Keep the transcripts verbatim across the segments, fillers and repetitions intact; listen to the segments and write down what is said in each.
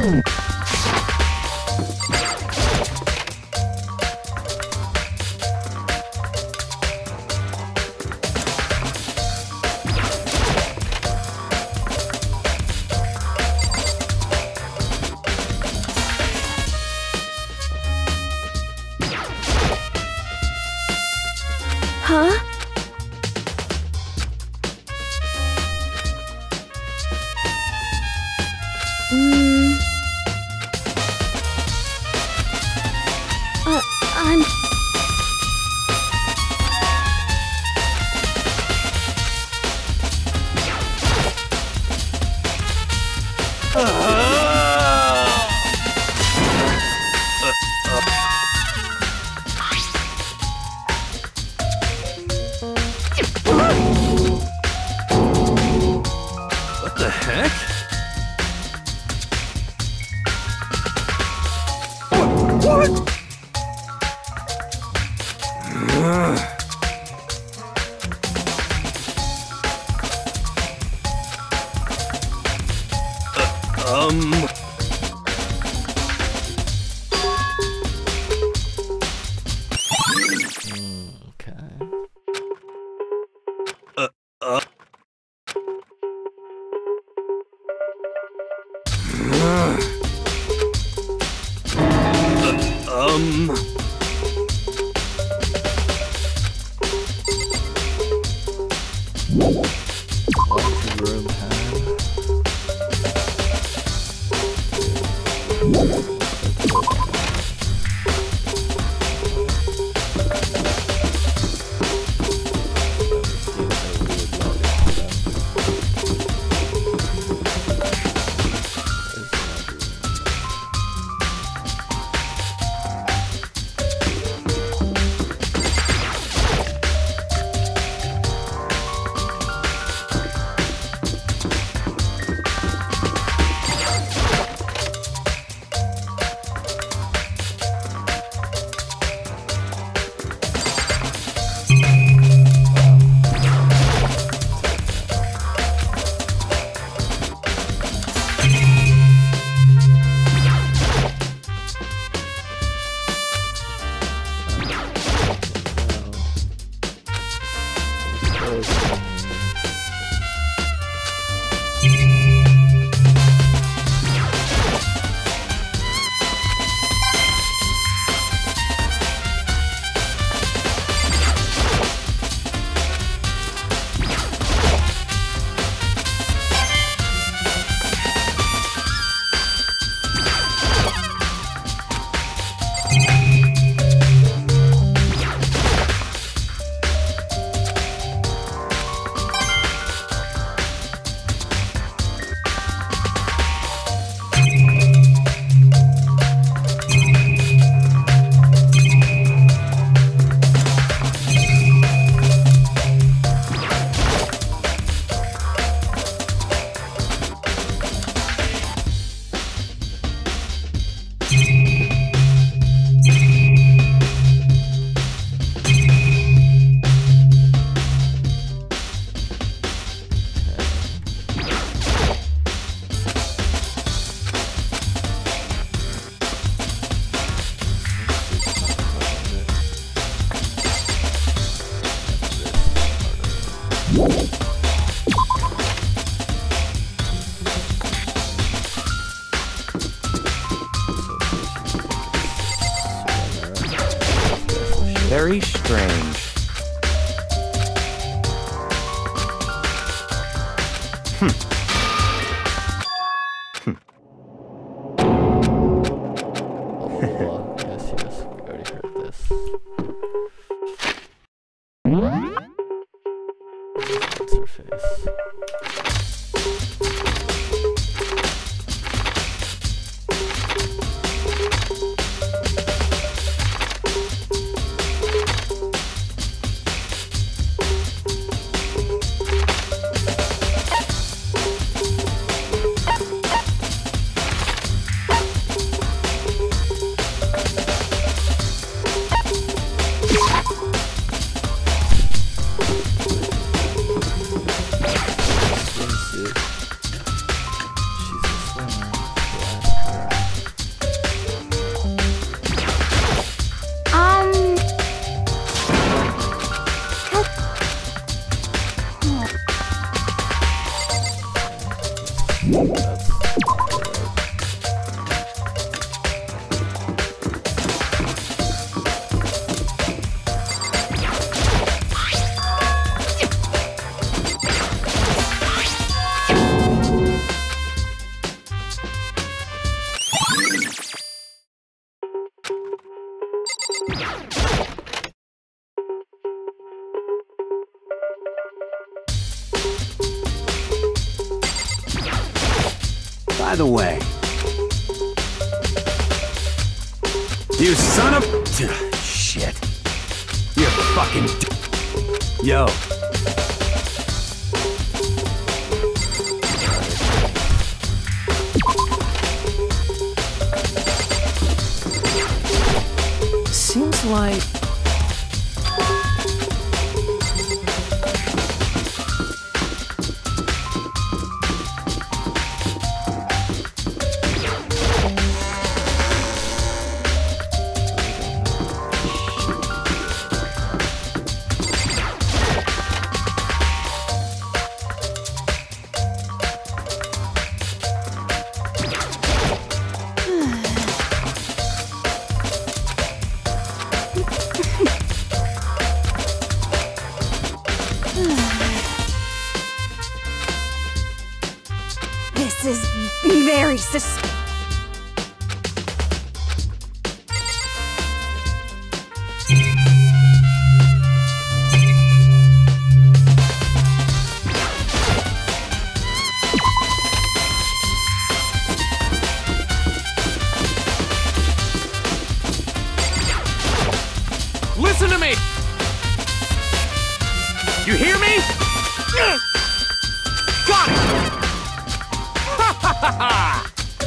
Huh? Mm. Uh, I'm... What the heck? What? What? uh, um... Um... What room have? Very strange. Hmm. Hmm. Oh, yes, yes, we already heard this. What's her face? By the way, you son of shit! You're fucking d yo. Seems like. This is very sus- Listen to me! You hear me? Got it! Ha ha ha ha!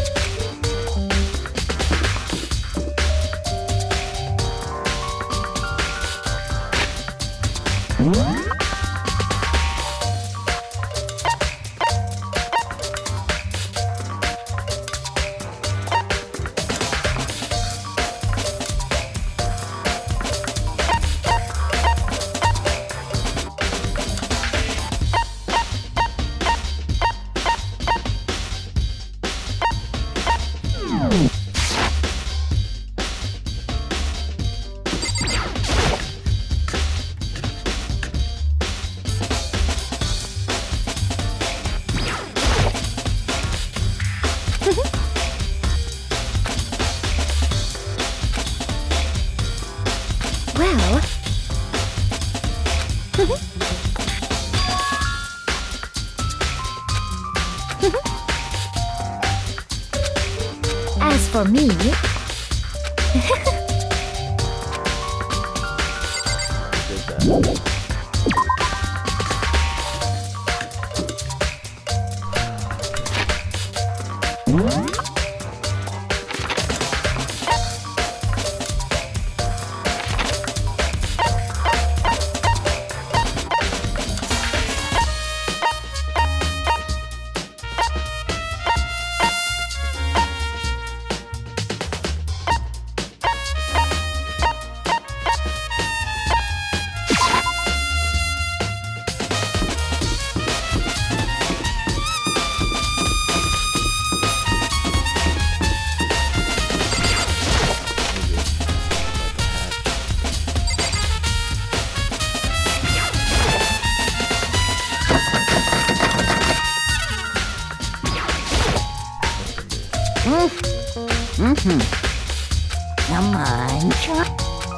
Well... As for me... Mm-hmm. Come on, try.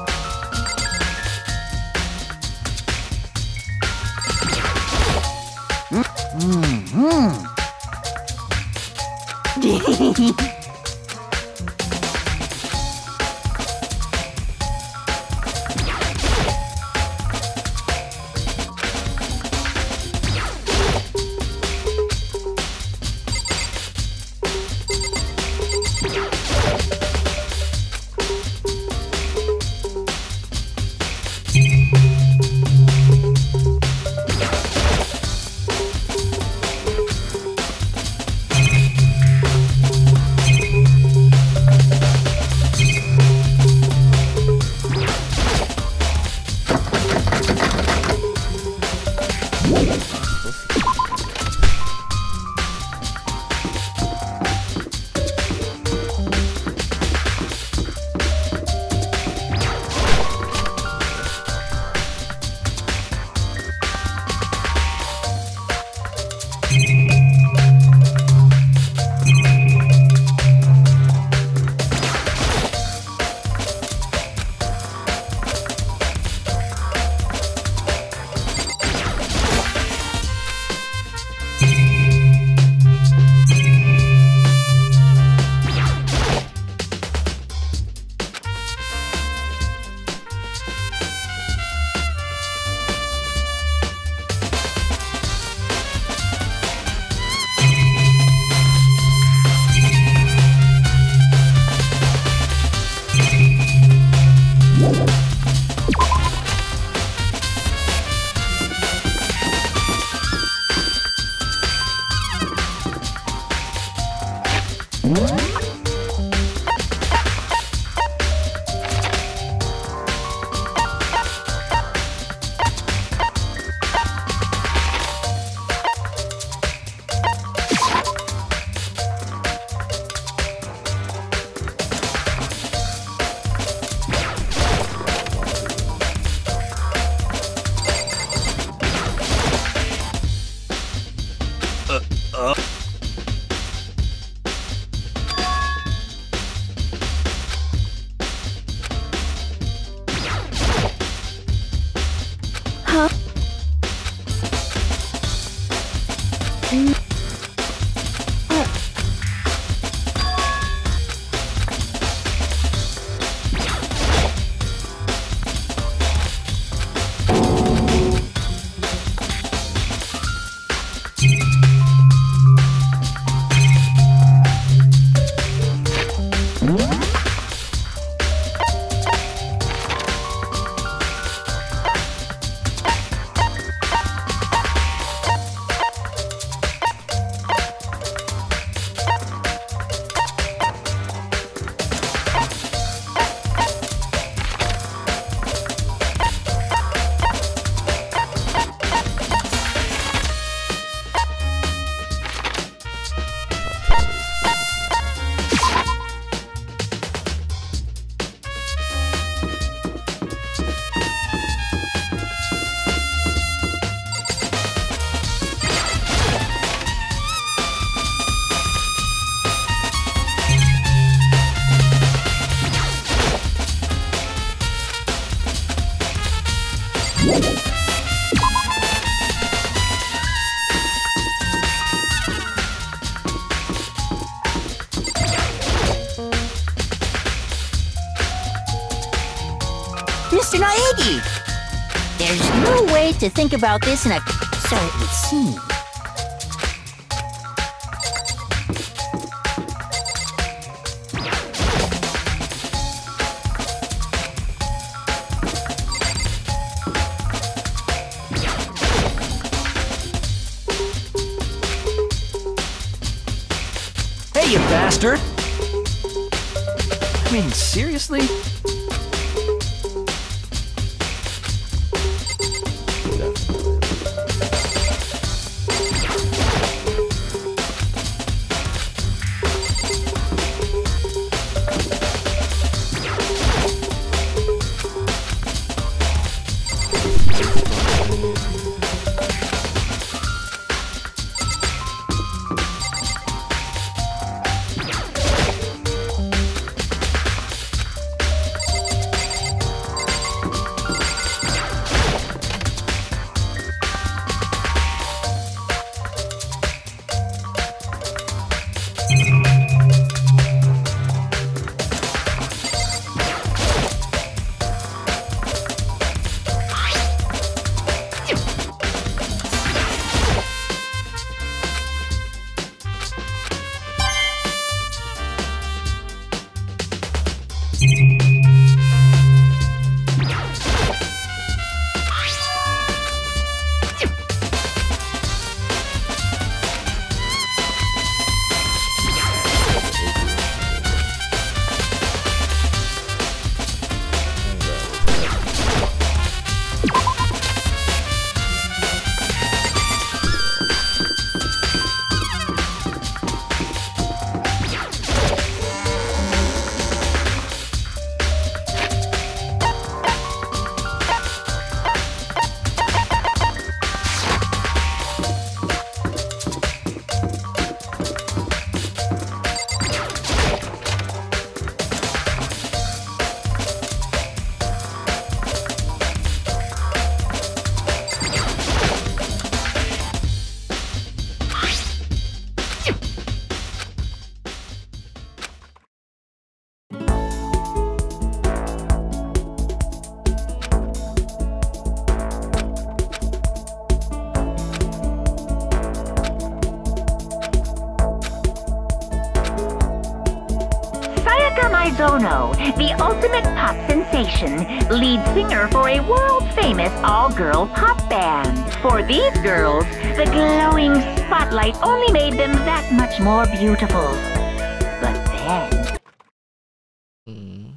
Mm-hmm. Mister Naegi! There's no way to think about this in a... So it would seem. Hey, you bastard! I mean, seriously? Zono, the ultimate pop sensation, lead singer for a world-famous all-girl pop band. For these girls, the glowing spotlight only made them that much more beautiful. But then... Mm.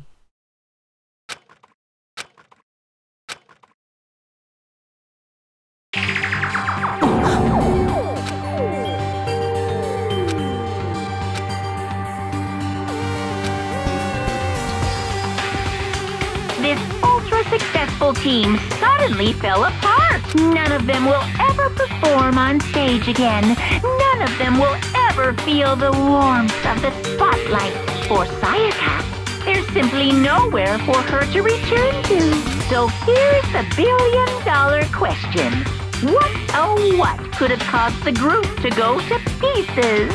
This ultra-successful team suddenly fell apart. None of them will ever perform on stage again. None of them will ever feel the warmth of the spotlight. For Sayaka, there's simply nowhere for her to return to. So here's the billion-dollar question. What, oh what, could have caused the group to go to pieces?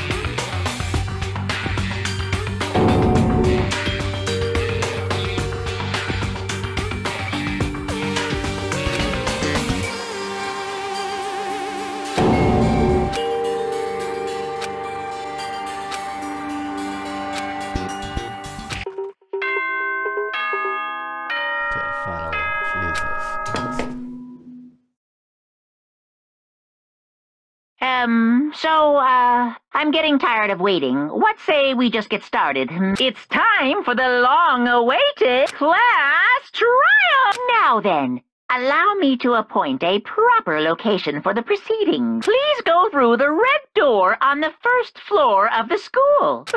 Finally, Jesus. Um, so, uh, I'm getting tired of waiting. What say we just get started? It's time for the long-awaited class trial! Now then, allow me to appoint a proper location for the proceedings. Please go through the red door on the first floor of the school.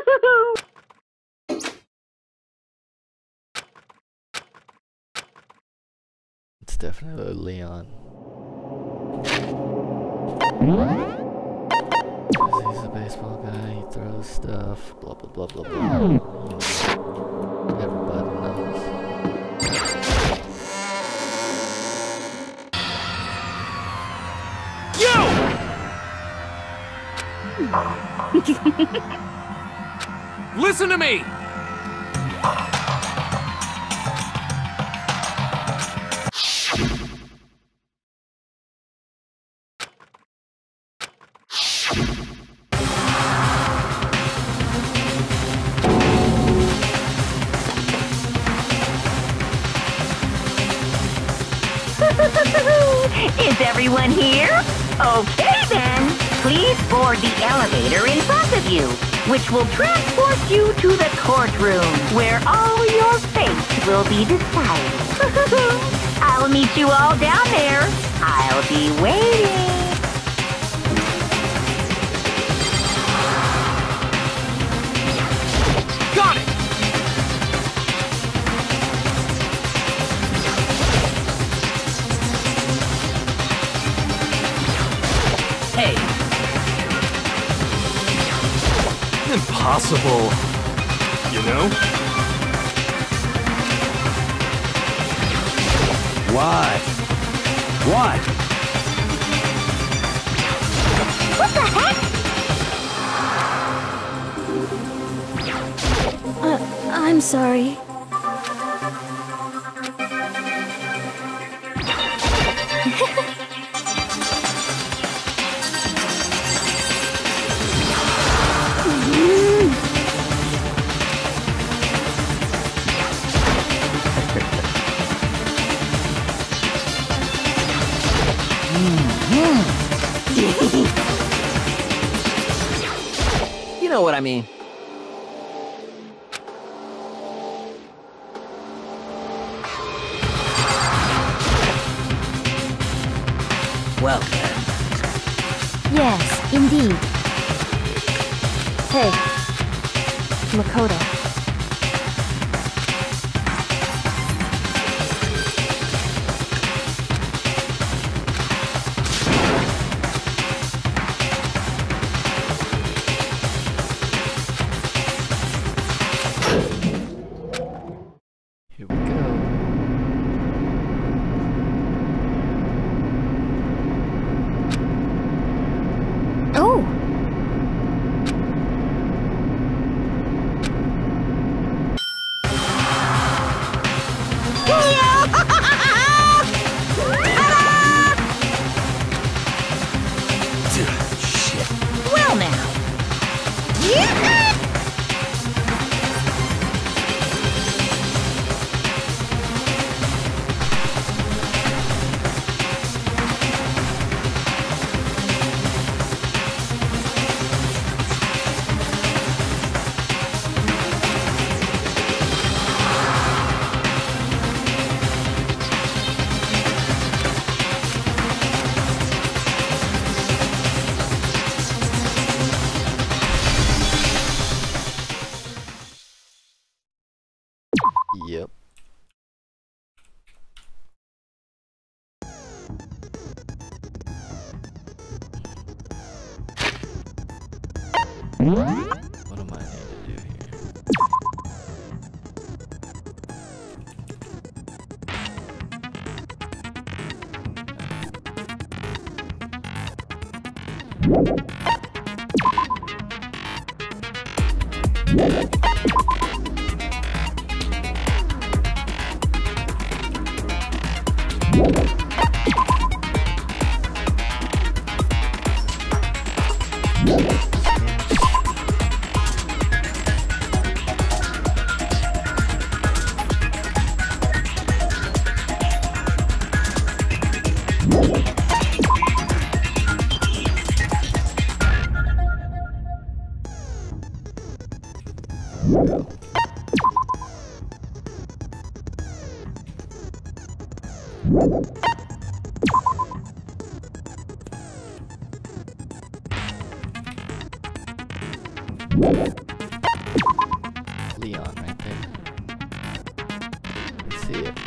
It's definitely Leon. He's a baseball guy, he throws stuff, blah blah blah blah blah. Everybody knows. You! Listen to me! Is everyone here? Okay then. Please board the elevator in front of you, which will transport you to the courtroom, where all your fates will be decided. I'll meet you all down there. I'll be waiting. Got it! Hey, Impossible. You know? What? What? What the heck? Uh, I'm sorry. you know what I mean. Well then. Yes, indeed. Hey, Makoto. Here we go. Oh! Shit. Well now. Yep. What am I need to do here? Leon right there. Let's see it.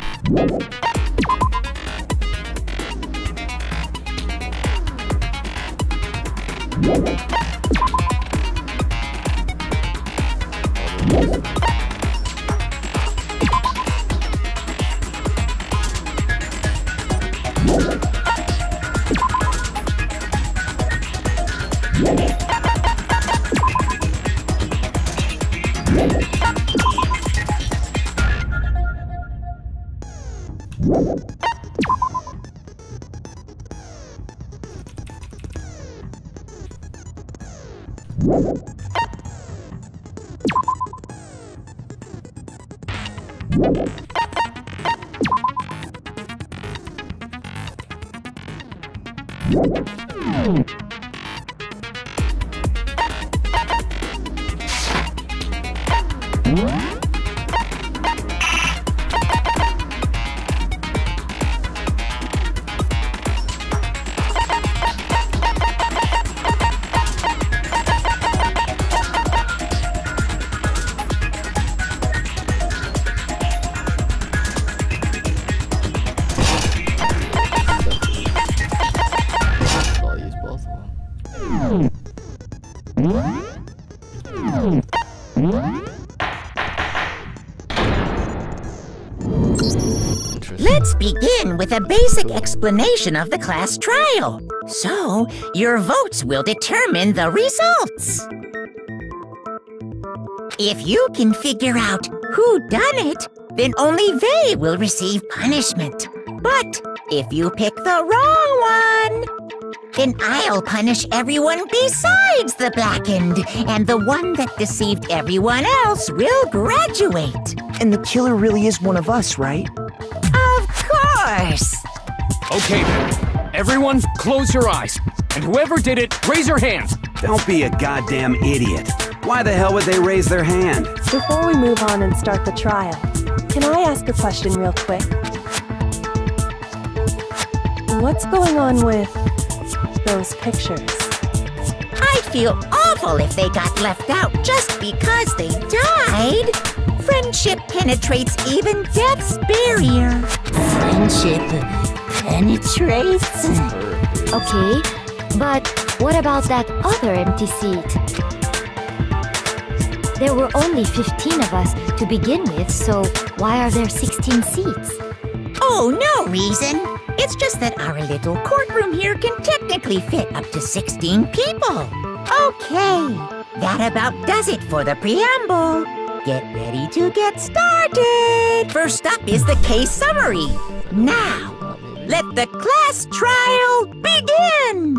Let's begin with a basic explanation of the class trial. So, your votes will determine the results. If you can figure out who done it, then only they will receive punishment. But if you pick the wrong one, then I'll punish everyone besides the blackened, and the one that deceived everyone else will graduate. And the killer really is one of us, right? Of course! Okay then, everyone close your eyes. And whoever did it, raise your hands. Don't be a goddamn idiot. Why the hell would they raise their hand? Before we move on and start the trial, can I ask a question real quick? What's going on with those pictures? I'd feel awful if they got left out just because they died. Friendship penetrates even death's barrier. Friendship penetrates? Okay, but what about that other empty seat? There were only fifteen of us to begin with, so why are there sixteen seats? Oh, no reason. It's just that our little courtroom here can technically fit up to sixteen people. Okay, that about does it for the preamble. Get ready to get started. First up is the case summary. Now, let the class trial begin.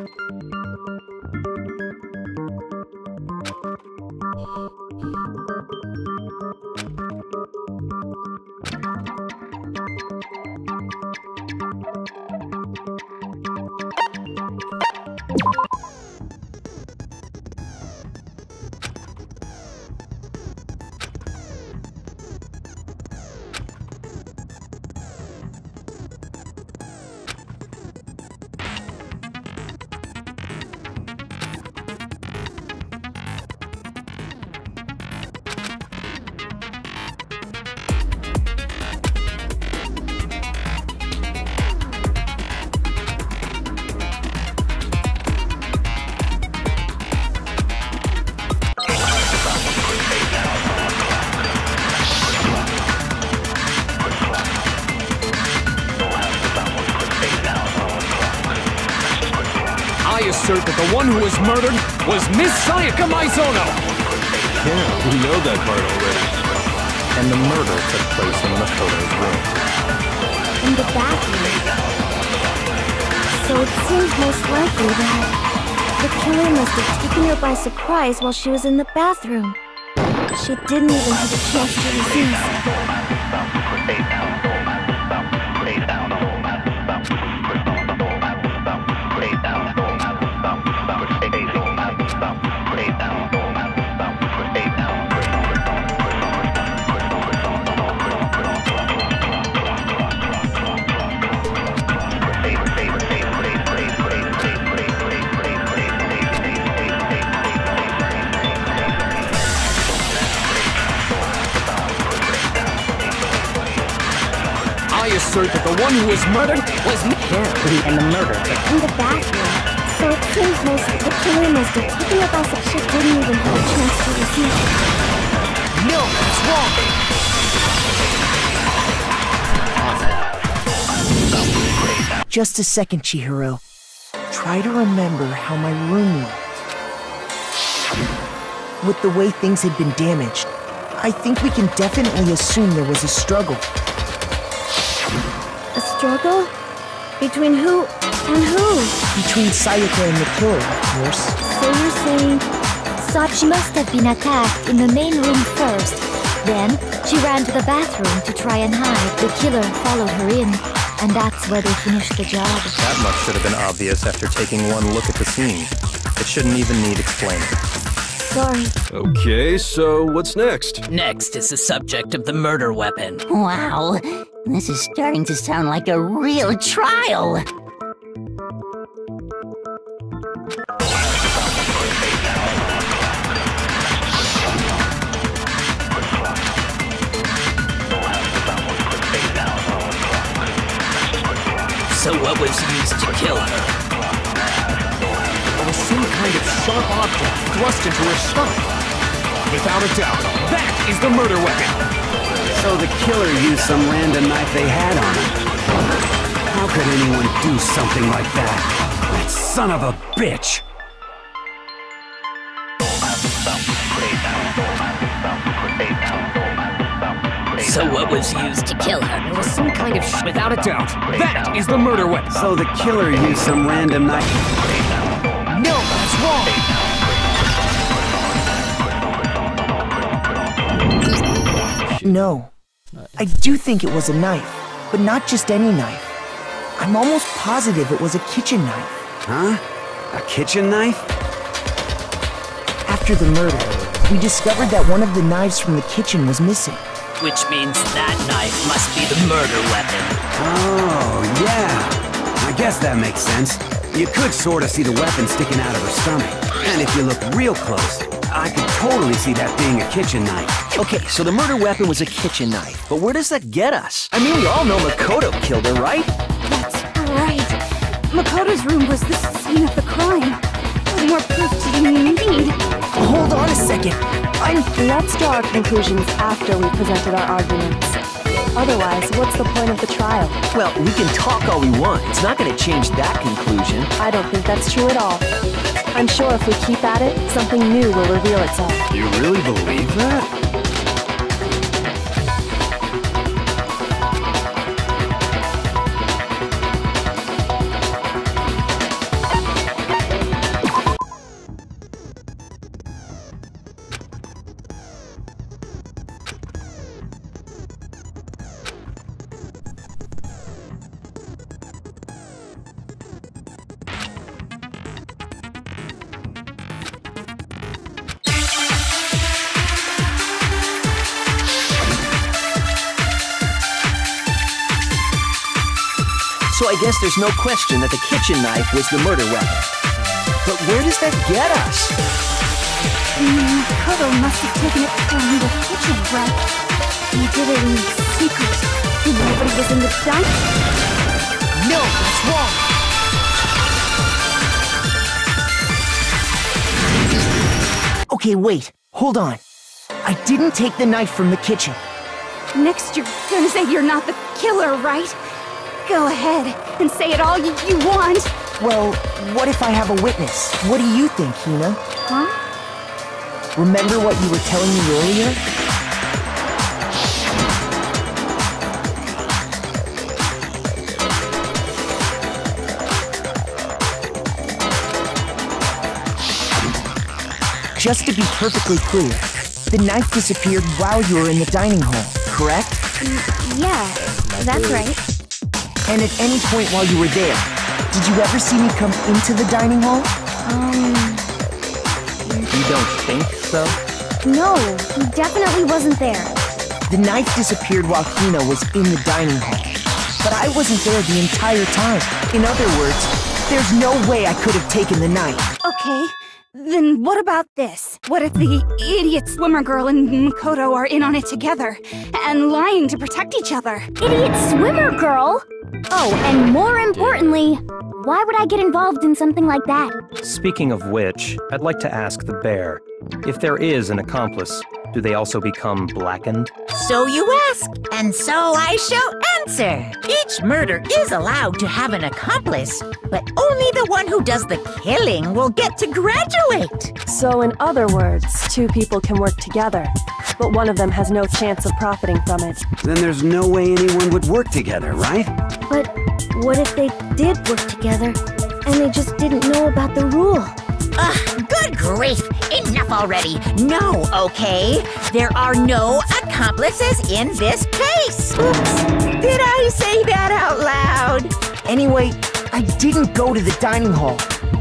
I assert that the one who was murdered was Miss Sayaka Maizono! Yeah, we know that part already. And the murder took place in Makoto's room. In the bathroom. So it seems most likely that the killer must have taken her by surprise while she was in the bathroom. She didn't even have a chance to resist. I assert that the one who was murdered was me. Yeah, and the murder took In the bathroom. So it seems most the killer must have taken her by surprise. She didn't even have a chance to resist. No, that's wrong! Just a second, Chihiro. Try to remember how my room looked. With the way things had been damaged, I think we can definitely assume there was a struggle. A struggle? Between who and who? Between Sayaka and the killer, of course. So you're saying Sachi must have been attacked in the main room first. Then she ran to the bathroom to try and hide. The killer followed her in, and that's where they finished the job. That much should have been obvious after taking one look at the scene. It shouldn't even need explaining. Sorry. Okay, so what's next? Next is the subject of the murder weapon. Wow, this is starting to sound like a real trial. So what was used to kill her? There was some kind of sharp object thrust into her stomach. Without a doubt, that is the murder weapon. So the killer used some random knife they had on him. How could anyone do something like that? That son of a bitch! So what was used to kill her? There was some kind of sh- Without a doubt, that is the murder weapon. So the killer used some random knife. No, that's wrong. No. I do think it was a knife, but not just any knife. I'm almost positive it was a kitchen knife. Huh? A kitchen knife? After the murder, we discovered that one of the knives from the kitchen was missing. Which means that knife must be the murder weapon. Oh, yeah. I guess that makes sense. You could sort of see the weapon sticking out of her stomach. And if you look real close, I could totally see that being a kitchen knife. Okay, so the murder weapon was a kitchen knife, but where does that get us? I mean, we all know Makoto killed her, right? That's right. Makoto's room was the scene of the crime. What more proof do you need? Hold on a second. I'm... Let's draw our conclusions after we've presented our arguments. Otherwise, what's the point of the trial? Well, we can talk all we want. It's not going to change that conclusion. I don't think that's true at all. I'm sure if we keep at it, something new will reveal itself. You really believe that? So I guess there's no question that the kitchen knife was the murder weapon. But where does that get us? Makoto must have taken it from the kitchen, right? He did it in secret. Nobody was in the dining. No, that's wrong. Okay, wait. Hold on. I didn't take the knife from the kitchen. Next, you're gonna say you're not the killer, right? Go ahead and say it all you, you want. Well, what if I have a witness? What do you think, Hina? Huh? Remember what you were telling me earlier? Just to be perfectly clear, the knife disappeared while you were in the dining hall, correct? Mm, yeah, that's right. And at any point while you were there, did you ever see me come into the dining hall? Um... You don't think so? No, he definitely wasn't there. The knife disappeared while Hina was in the dining hall. But I wasn't there the entire time. In other words, there's no way I could have taken the knife. Okay, then what about this? What if the idiot swimmer girl and Makoto are in on it together, and lying to protect each other? Idiot swimmer girl? Oh, and more importantly, why would I get involved in something like that? Speaking of which, I'd like to ask the bear, if there is an accomplice, do they also become blackened? So you ask, and so I shall answer. Each murder is allowed to have an accomplice, but only the one who does the killing will get to graduate. So in other words, two people can work together, but one of them has no chance of profiting from it. Then there's no way anyone would work together, right? But what if they did work together, and they just didn't know about the rule? Ugh, good grief! Enough already! No, okay? There are no accomplices in this case! Oops! Did I say that out loud? Anyway, I didn't go to the dining hall.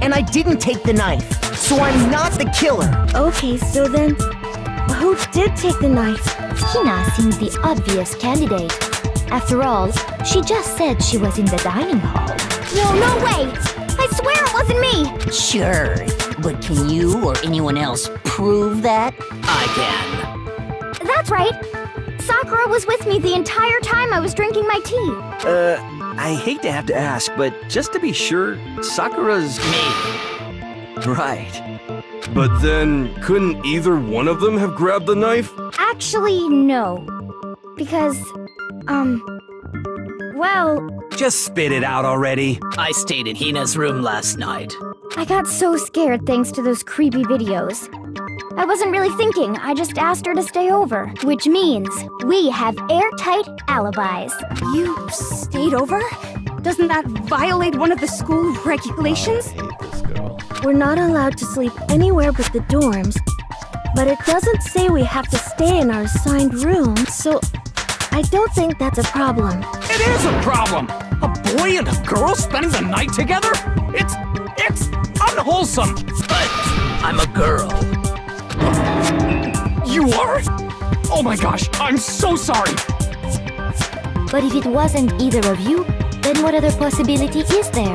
and I didn't take the knife, so I'm not the killer. Okay, so then, who did take the knife? Hina seems the obvious candidate. After all, she just said she was in the dining hall. No, no way! I swear it wasn't me! Sure, but can you or anyone else prove that? I can. That's right. Sakura was with me the entire time I was drinking my tea. Uh, I hate to have to ask, but just to be sure, Sakura's... Me. Right. But then, couldn't either one of them have grabbed the knife? Actually, no. Because, um, well... Just spit it out already. I stayed in Hina's room last night. I got so scared thanks to those creepy videos. I wasn't really thinking, I just asked her to stay over. Which means, we have airtight alibis. You stayed over? Doesn't that violate one of the school regulations? I hate this girl. We're not allowed to sleep anywhere but the dorms, but it doesn't say we have to stay in our assigned room, so I don't think that's a problem. It is a problem! A boy and a girl spending the night together? It's... it's unwholesome! But I'm a girl. You are? Oh my gosh, I'm so sorry! But if it wasn't either of you, then what other possibility is there?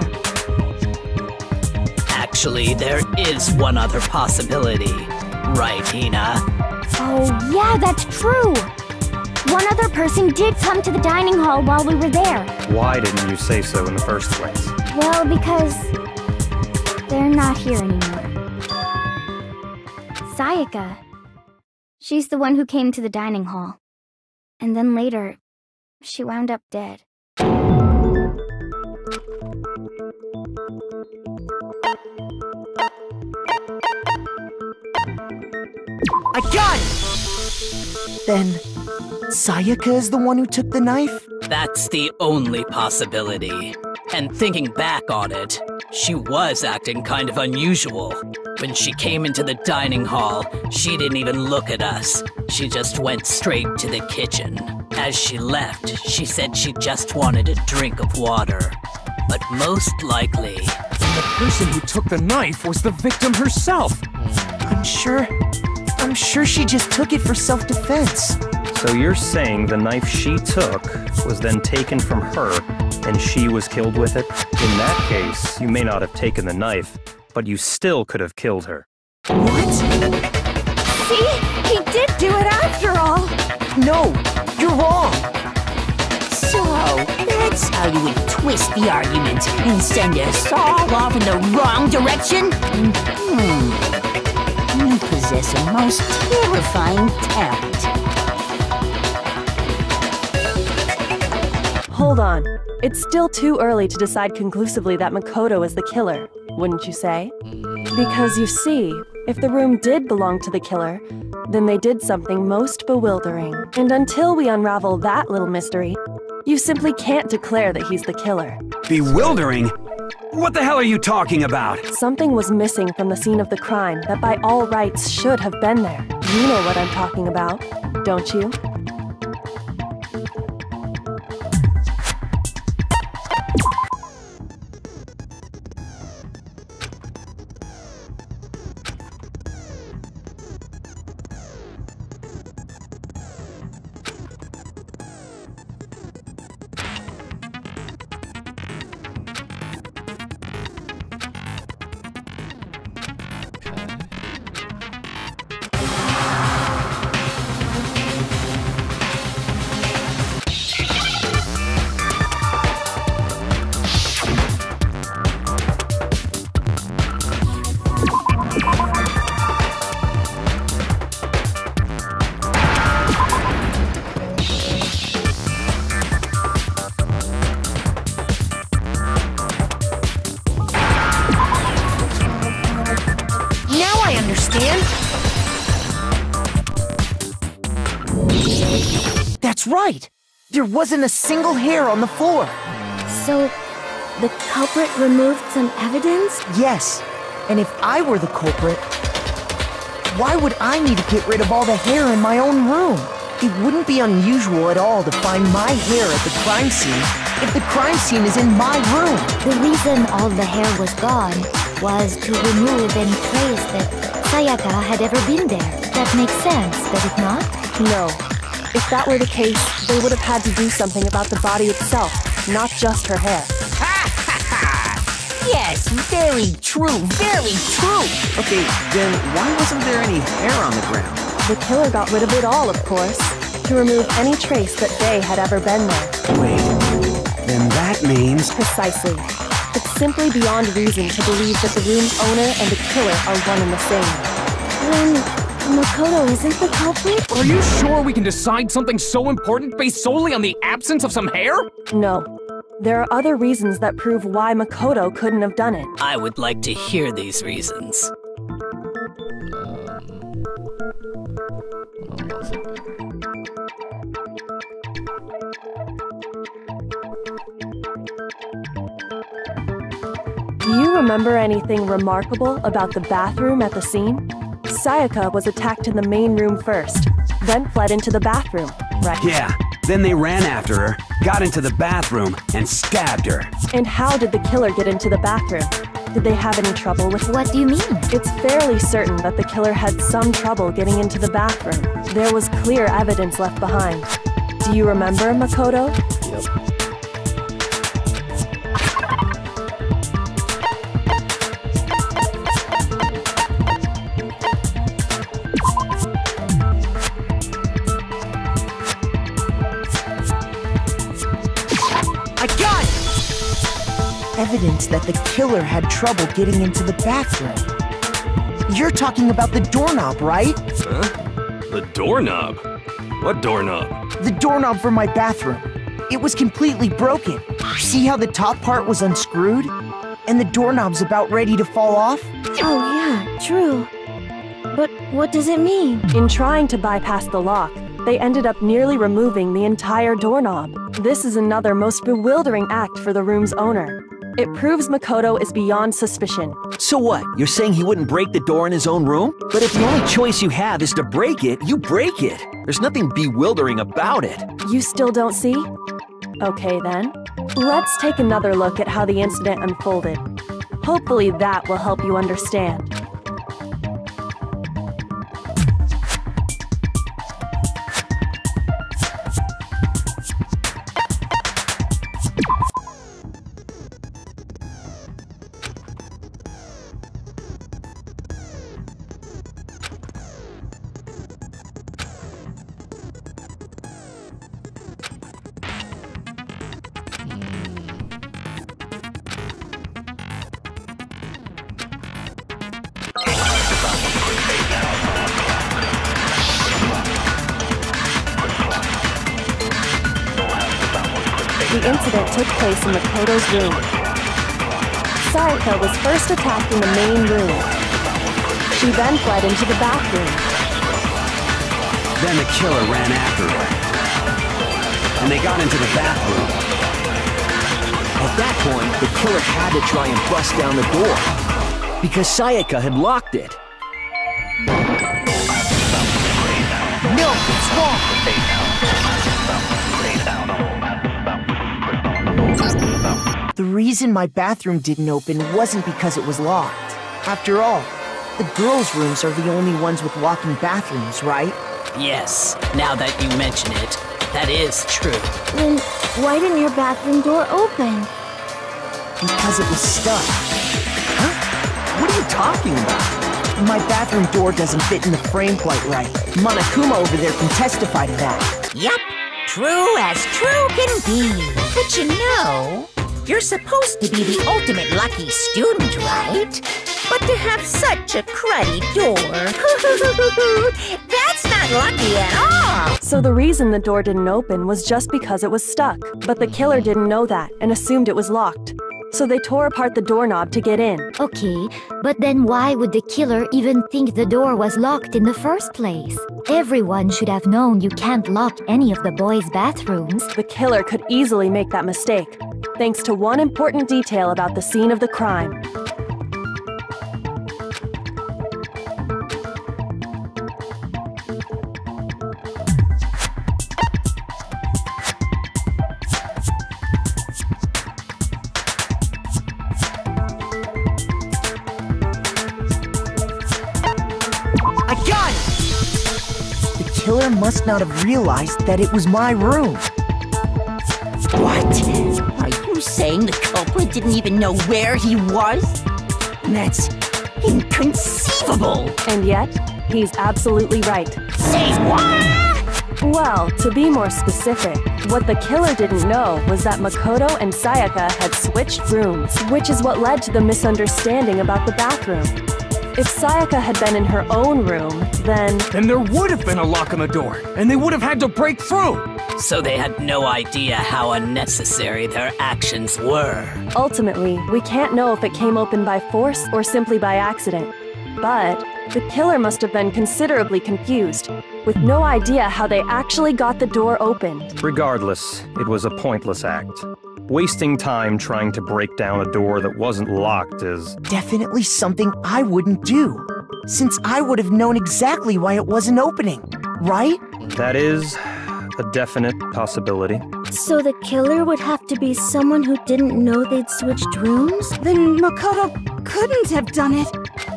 Actually, there is one other possibility. Right, Hina? Oh, yeah, that's true! One other person did come to the dining hall while we were there. Why didn't you say so in the first place? Well, because... they're not here anymore. Sayaka. She's the one who came to the dining hall. And then later, she wound up dead. I got it! Then, Sayaka is the one who took the knife? That's the only possibility. And thinking back on it, she was acting kind of unusual. When she came into the dining hall, she didn't even look at us. She just went straight to the kitchen. As she left, she said she just wanted a drink of water. But most likely... the person who took the knife was the victim herself. I'm sure... I'm sure she just took it for self-defense. So you're saying the knife she took was then taken from her, and she was killed with it? In that case, you may not have taken the knife, but you still could have killed her. What? See? He did do it after all! No, you're wrong! So, that's how you would twist the argument and send us all off in the wrong direction? Hmm. You possess a most terrifying talent. Hold on. It's still too early to decide conclusively that Makoto is the killer, wouldn't you say? Because you see, if the room did belong to the killer, then they did something most bewildering. And until we unravel that little mystery, you simply can't declare that he's the killer. Bewildering? What the hell are you talking about? Something was missing from the scene of the crime that by all rights should have been there. You know what I'm talking about, don't you? That's right! There wasn't a single hair on the floor! So, the culprit removed some evidence? Yes, and if I were the culprit, why would I need to get rid of all the hair in my own room? It wouldn't be unusual at all to find my hair at the crime scene if the crime scene is in my room. The reason all the hair was gone was to remove any trace that Sayaka had ever been there. That makes sense, does it not? No. If that were the case, they would have had to do something about the body itself, not just her hair. Yes, very true, very true. Okay, then why wasn't there any hair on the ground? The killer got rid of it all, of course, to remove any trace that they had ever been there. Wait, then that means... Precisely. It's simply beyond reason to believe that the room's owner and the killer are one and the same. Then Makoto isn't the culprit? Are you sure we can decide something so important based solely on the absence of some hair? No. There are other reasons that prove why Makoto couldn't have done it. I would like to hear these reasons. Do you remember anything remarkable about the bathroom at the scene? Sayaka was attacked in the main room first, then fled into the bathroom, right? Yeah, then they ran after her, got into the bathroom, and stabbed her. And how did the killer get into the bathroom? Did they have any trouble with it? What do you mean? It's fairly certain that the killer had some trouble getting into the bathroom. There was clear evidence left behind. Do you remember, Makoto? Yep. Evidence that the killer had trouble getting into the bathroom. You're talking about the doorknob, right? Huh? The doorknob? What doorknob? The doorknob for my bathroom. It was completely broken. See how the top part was unscrewed? And the doorknob's about ready to fall off? Oh yeah, true. But what does it mean? In trying to bypass the lock, they ended up nearly removing the entire doorknob. This is another most bewildering act for the room's owner. It proves Makoto is beyond suspicion. So what? You're saying he wouldn't break the door in his own room? But if the only choice you have is to break it, you break it. There's nothing bewildering about it. You still don't see? Okay then. Let's take another look at how the incident unfolded. Hopefully that will help you understand. The incident took place in Makoto's room. Sayaka was first attacked in the main room. She then fled into the bathroom. Then the killer ran after her. And they got into the bathroom. At that point, the killer had to try and bust down the door, because Sayaka had locked it. No, it's wrong! The reason my bathroom didn't open wasn't because it was locked. After all, the girls' rooms are the only ones with walk-in bathrooms, right? Yes, now that you mention it, that is true. Then why didn't your bathroom door open? Because it was stuck. Huh? What are you talking about? My bathroom door doesn't fit in the frame quite right. Monokuma over there can testify to that. Yup, true as true can be. But you know, you're supposed to be the ultimate lucky student, right? But to have such a cruddy door, that's not lucky at all! So the reason the door didn't open was just because it was stuck. But the killer didn't know that and assumed it was locked. So they tore apart the doorknob to get in. Okay, but then why would the killer even think the door was locked in the first place? Everyone should have known you can't lock any of the boys' bathrooms. The killer could easily make that mistake, thanks to one important detail about the scene of the crime. must not have realized that it was my room. What? Are you saying the culprit didn't even know where he was? That's inconceivable! And yet, he's absolutely right. Say what? Well, to be more specific, what the killer didn't know was that Makoto and Sayaka had switched rooms, which is what led to the misunderstanding about the bathroom. If Sayaka had been in her own room, then... Then there would have been a lock on the door, and they would have had to break through! So they had no idea how unnecessary their actions were. Ultimately, we can't know if it came open by force or simply by accident. But the killer must have been considerably confused, with no idea how they actually got the door opened. Regardless, it was a pointless act. Wasting time trying to break down a door that wasn't locked is... Definitely something I wouldn't do, since I would have known exactly why it wasn't opening, right? That is a definite possibility. So the killer would have to be someone who didn't know they'd switched rooms? Then Makoto couldn't have done it.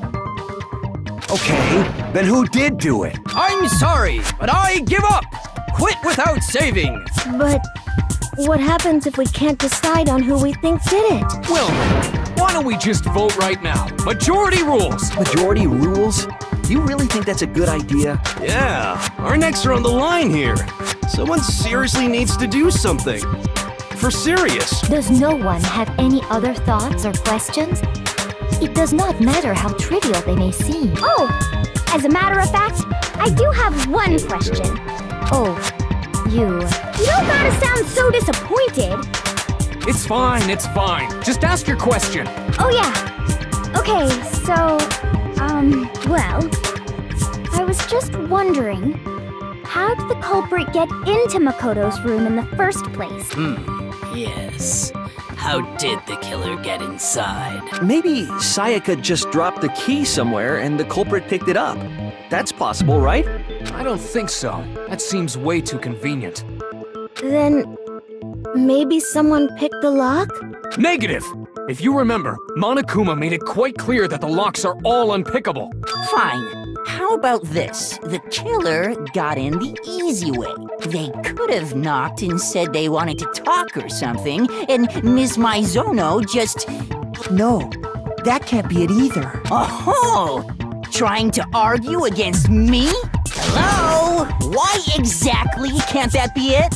Okay, then who did do it? I'm sorry, but I give up! Quit without saving! But what happens if we can't decide on who we think did it? Well, why don't we just vote right now? Majority rules! Majority rules? You really think that's a good idea? Yeah, our necks are on the line here. Someone seriously needs to do something. For serious. Does no one have any other thoughts or questions? It does not matter how trivial they may seem. Oh, as a matter of fact, I do have one question. Oh, you... You don't gotta sound so disappointed. It's fine, it's fine. Just ask your question. Oh yeah. Okay, so, um, well, I was just wondering, how did the culprit get into Makoto's room in the first place? Hmm, yes. How did the killer get inside? Maybe Sayaka just dropped the key somewhere and the culprit picked it up. That's possible, right? I don't think so. That seems way too convenient. Then, maybe someone picked the lock? Negative! If you remember, Monokuma made it quite clear that the locks are all unpickable. Fine. How about this? The killer got in the easy way. They could have knocked and said they wanted to talk or something, and Miz Maizono just... No, that can't be it either. Oh! Trying to argue against me? Hello? Why exactly can't that be it?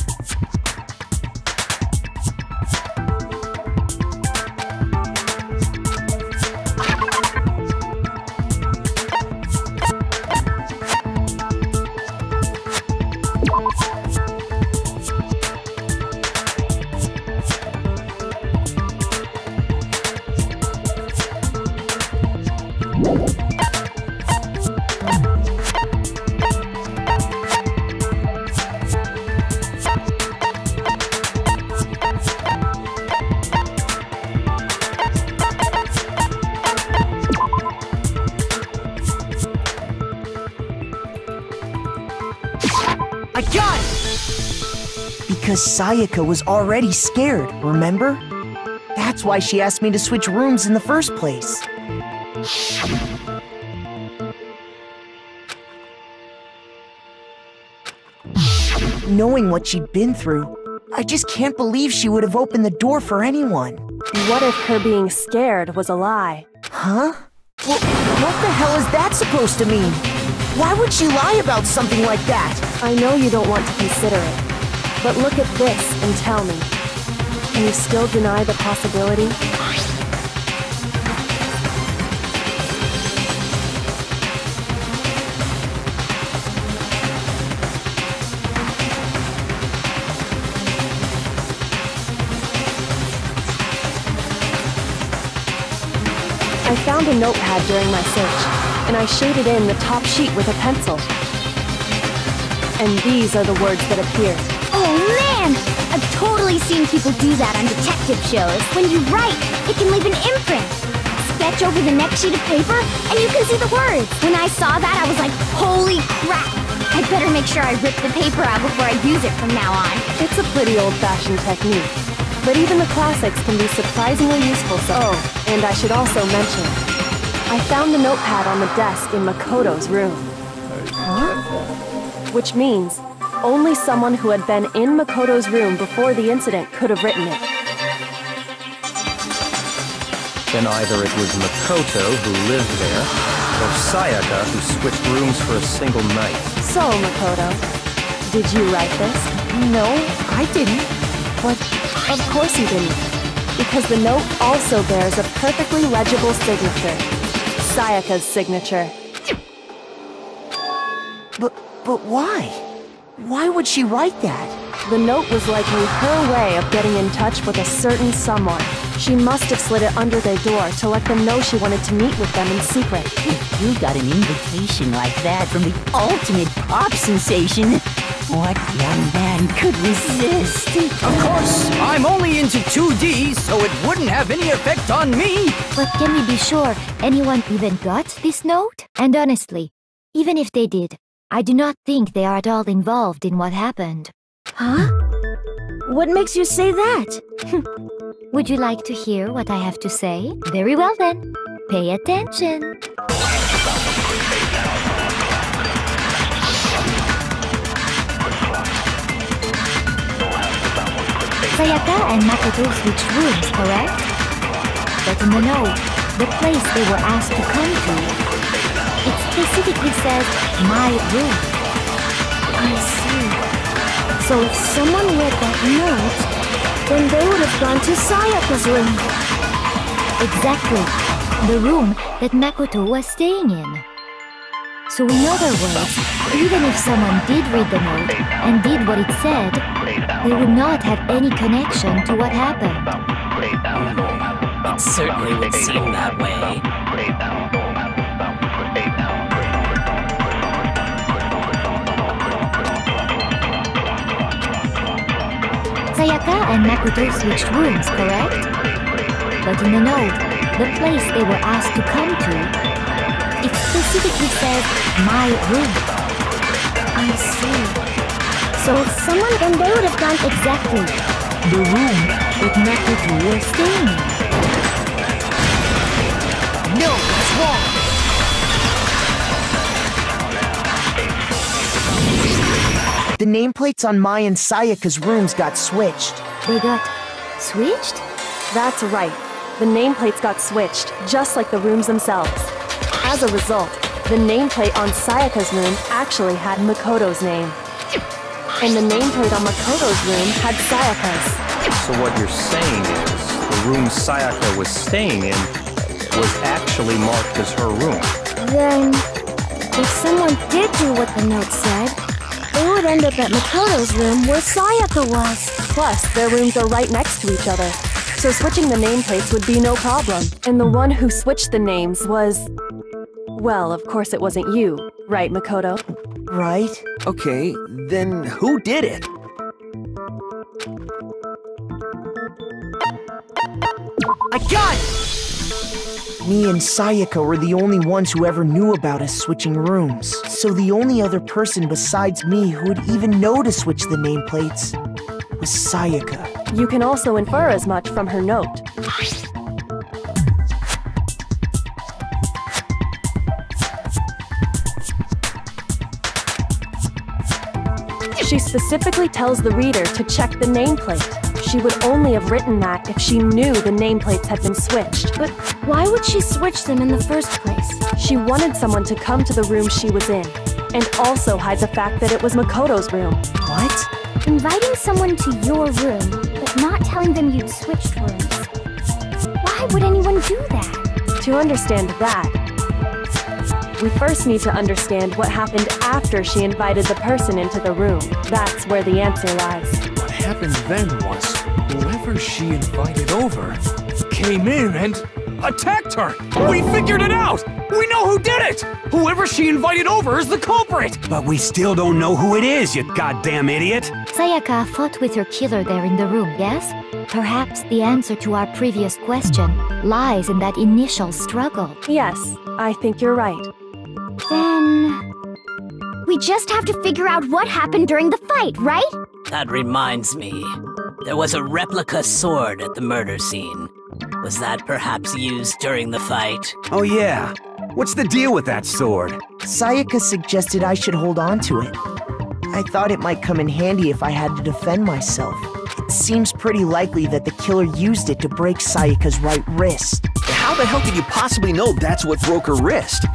I got it! Because Sayaka was already scared, remember? That's why she asked me to switch rooms in the first place. Knowing what she'd been through, I just can't believe she would have opened the door for anyone. What if her being scared was a lie? Huh? Well, what the hell is that supposed to mean? Why would she lie about something like that? I know you don't want to consider it, but look at this and tell me. Can you still deny the possibility? I found a notepad during my search, and I shaded in the top sheet with a pencil. And these are the words that appeared. Oh man! I've totally seen people do that on detective shows. When you write, it can leave an imprint. Sketch over the next sheet of paper, and you can see the words. When I saw that, I was like, holy crap! I'd better make sure I rip the paper out before I use it from now on. It's a pretty old-fashioned technique, but even the classics can be surprisingly useful. So, oh, and I should also mention, I found the notepad on the desk in Makoto's room. Huh? which means only someone who had been in Makoto's room before the incident could have written it. Then either it was Makoto who lived there, or Sayaka who switched rooms for a single night. So, Makoto, did you write this? No, I didn't. But of course you didn't. Because the note also bears a perfectly legible signature. Sayaka's signature. But, but why? Why would she write that? The note was likely her way of getting in touch with a certain someone. She must have slid it under their door to let them know she wanted to meet with them in secret. If you got an invitation like that from the ultimate pop sensation, what young man could resist? Of course, I'm only into two D, so it wouldn't have any effect on me. But can we be sure anyone even got this note? And honestly, even if they did, I do not think they are at all involved in what happened. Huh? What makes you say that? Would you like to hear what I have to say? Very well then. Pay attention. Sayaka and Makoto switched rooms, correct? But in the note, the place they were asked to come to, it specifically says, my room. I see. So if someone read that note, then they would have gone to Sayaka's room. Exactly. The room that Makoto was staying in. So in other words, even if someone did read the note and did what it said, they would not have any connection to what happened. It certainly would seem that way. Sayaka and Makoto switched rooms, correct? But in the note, the place they were asked to come to, it specifically said, my room. I see. So if someone, then they would have gone exactly the room that Makoto was staying in. No, that's wrong! The nameplates on Mai and Sayaka's rooms got switched. They got switched? That's right. The nameplates got switched, just like the rooms themselves. As a result, the nameplate on Sayaka's room actually had Makoto's name. And the nameplate on Makoto's room had Sayaka's. So what you're saying is, the room Sayaka was staying in was actually marked as her room. Then, if someone did do what the note said, they would end up at Makoto's room where Sayaka was. Plus, their rooms are right next to each other. So switching the nameplates would be no problem. And the one who switched the names was... Well, of course it wasn't you, right, Makoto? Right. Okay, then who did it? I got it! Me and Sayaka were the only ones who ever knew about us switching rooms. So the only other person besides me who would even know to switch the nameplates was Sayaka. You can also infer as much from her note. She specifically tells the reader to check the nameplate. She would only have written that if she knew the nameplates had been switched. But why would she switch them in the first place? She wanted someone to come to the room she was in, and also hide the fact that it was Makoto's room. What? Inviting someone to your room, but not telling them you'd switched rooms. Why would anyone do that? To understand that, we first need to understand what happened after she invited the person into the room. That's where the answer lies. What happened then was, whoever she invited over came in and attacked her! We figured it out! We know who did it! Whoever she invited over is the culprit! But we still don't know who it is, you goddamn idiot! Sayaka fought with her killer there in the room, yes? Perhaps the answer to our previous question lies in that initial struggle. Yes, I think you're right. Then... we just have to figure out what happened during the fight, right? That reminds me. There was a replica sword at the murder scene. Was that perhaps used during the fight? Oh yeah. What's the deal with that sword? Sayaka suggested I should hold on to it. I thought it might come in handy if I had to defend myself. It seems pretty likely that the killer used it to break Sayaka's right wrist. How the hell could you possibly know that's what broke her wrist?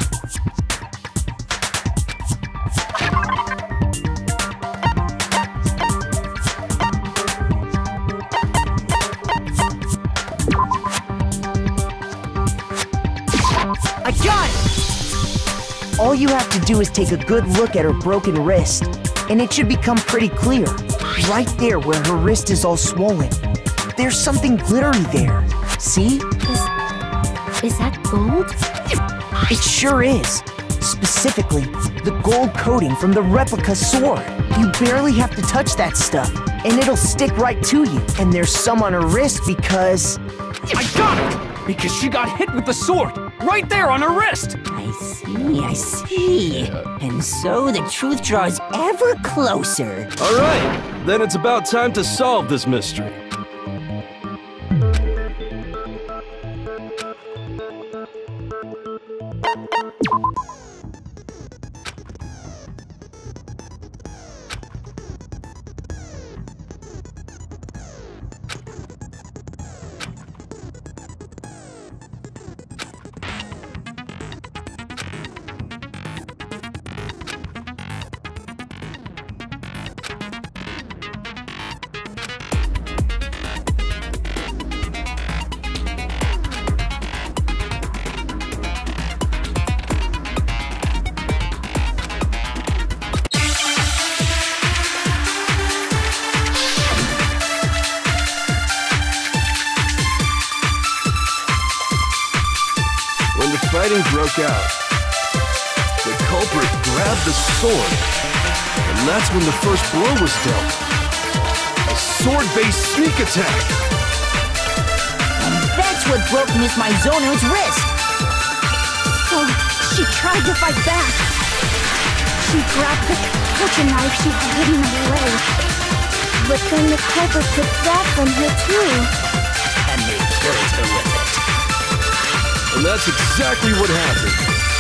I got it! All you have to do is take a good look at her broken wrist, and it should become pretty clear. Right there where her wrist is all swollen. There's something glittery there. See? Is, is that gold? It sure is. Specifically, the gold coating from the replica sword. You barely have to touch that stuff, and it'll stick right to you. And there's some on her wrist because... I got it! Because she got hit with the sword! Right there on her wrist! I see, I see. And so the truth draws ever closer. All right, then it's about time to solve this mystery. Fighting broke out. The culprit grabbed the sword, and that's when the first blow was dealt. A sword-based sneak attack. And that's what broke Miss Mizono's wrist. So she tried to fight back. She grabbed the kitchen knife she had hidden away. But then the culprit took that from her too. And they killed her with it. And that's exactly what happened.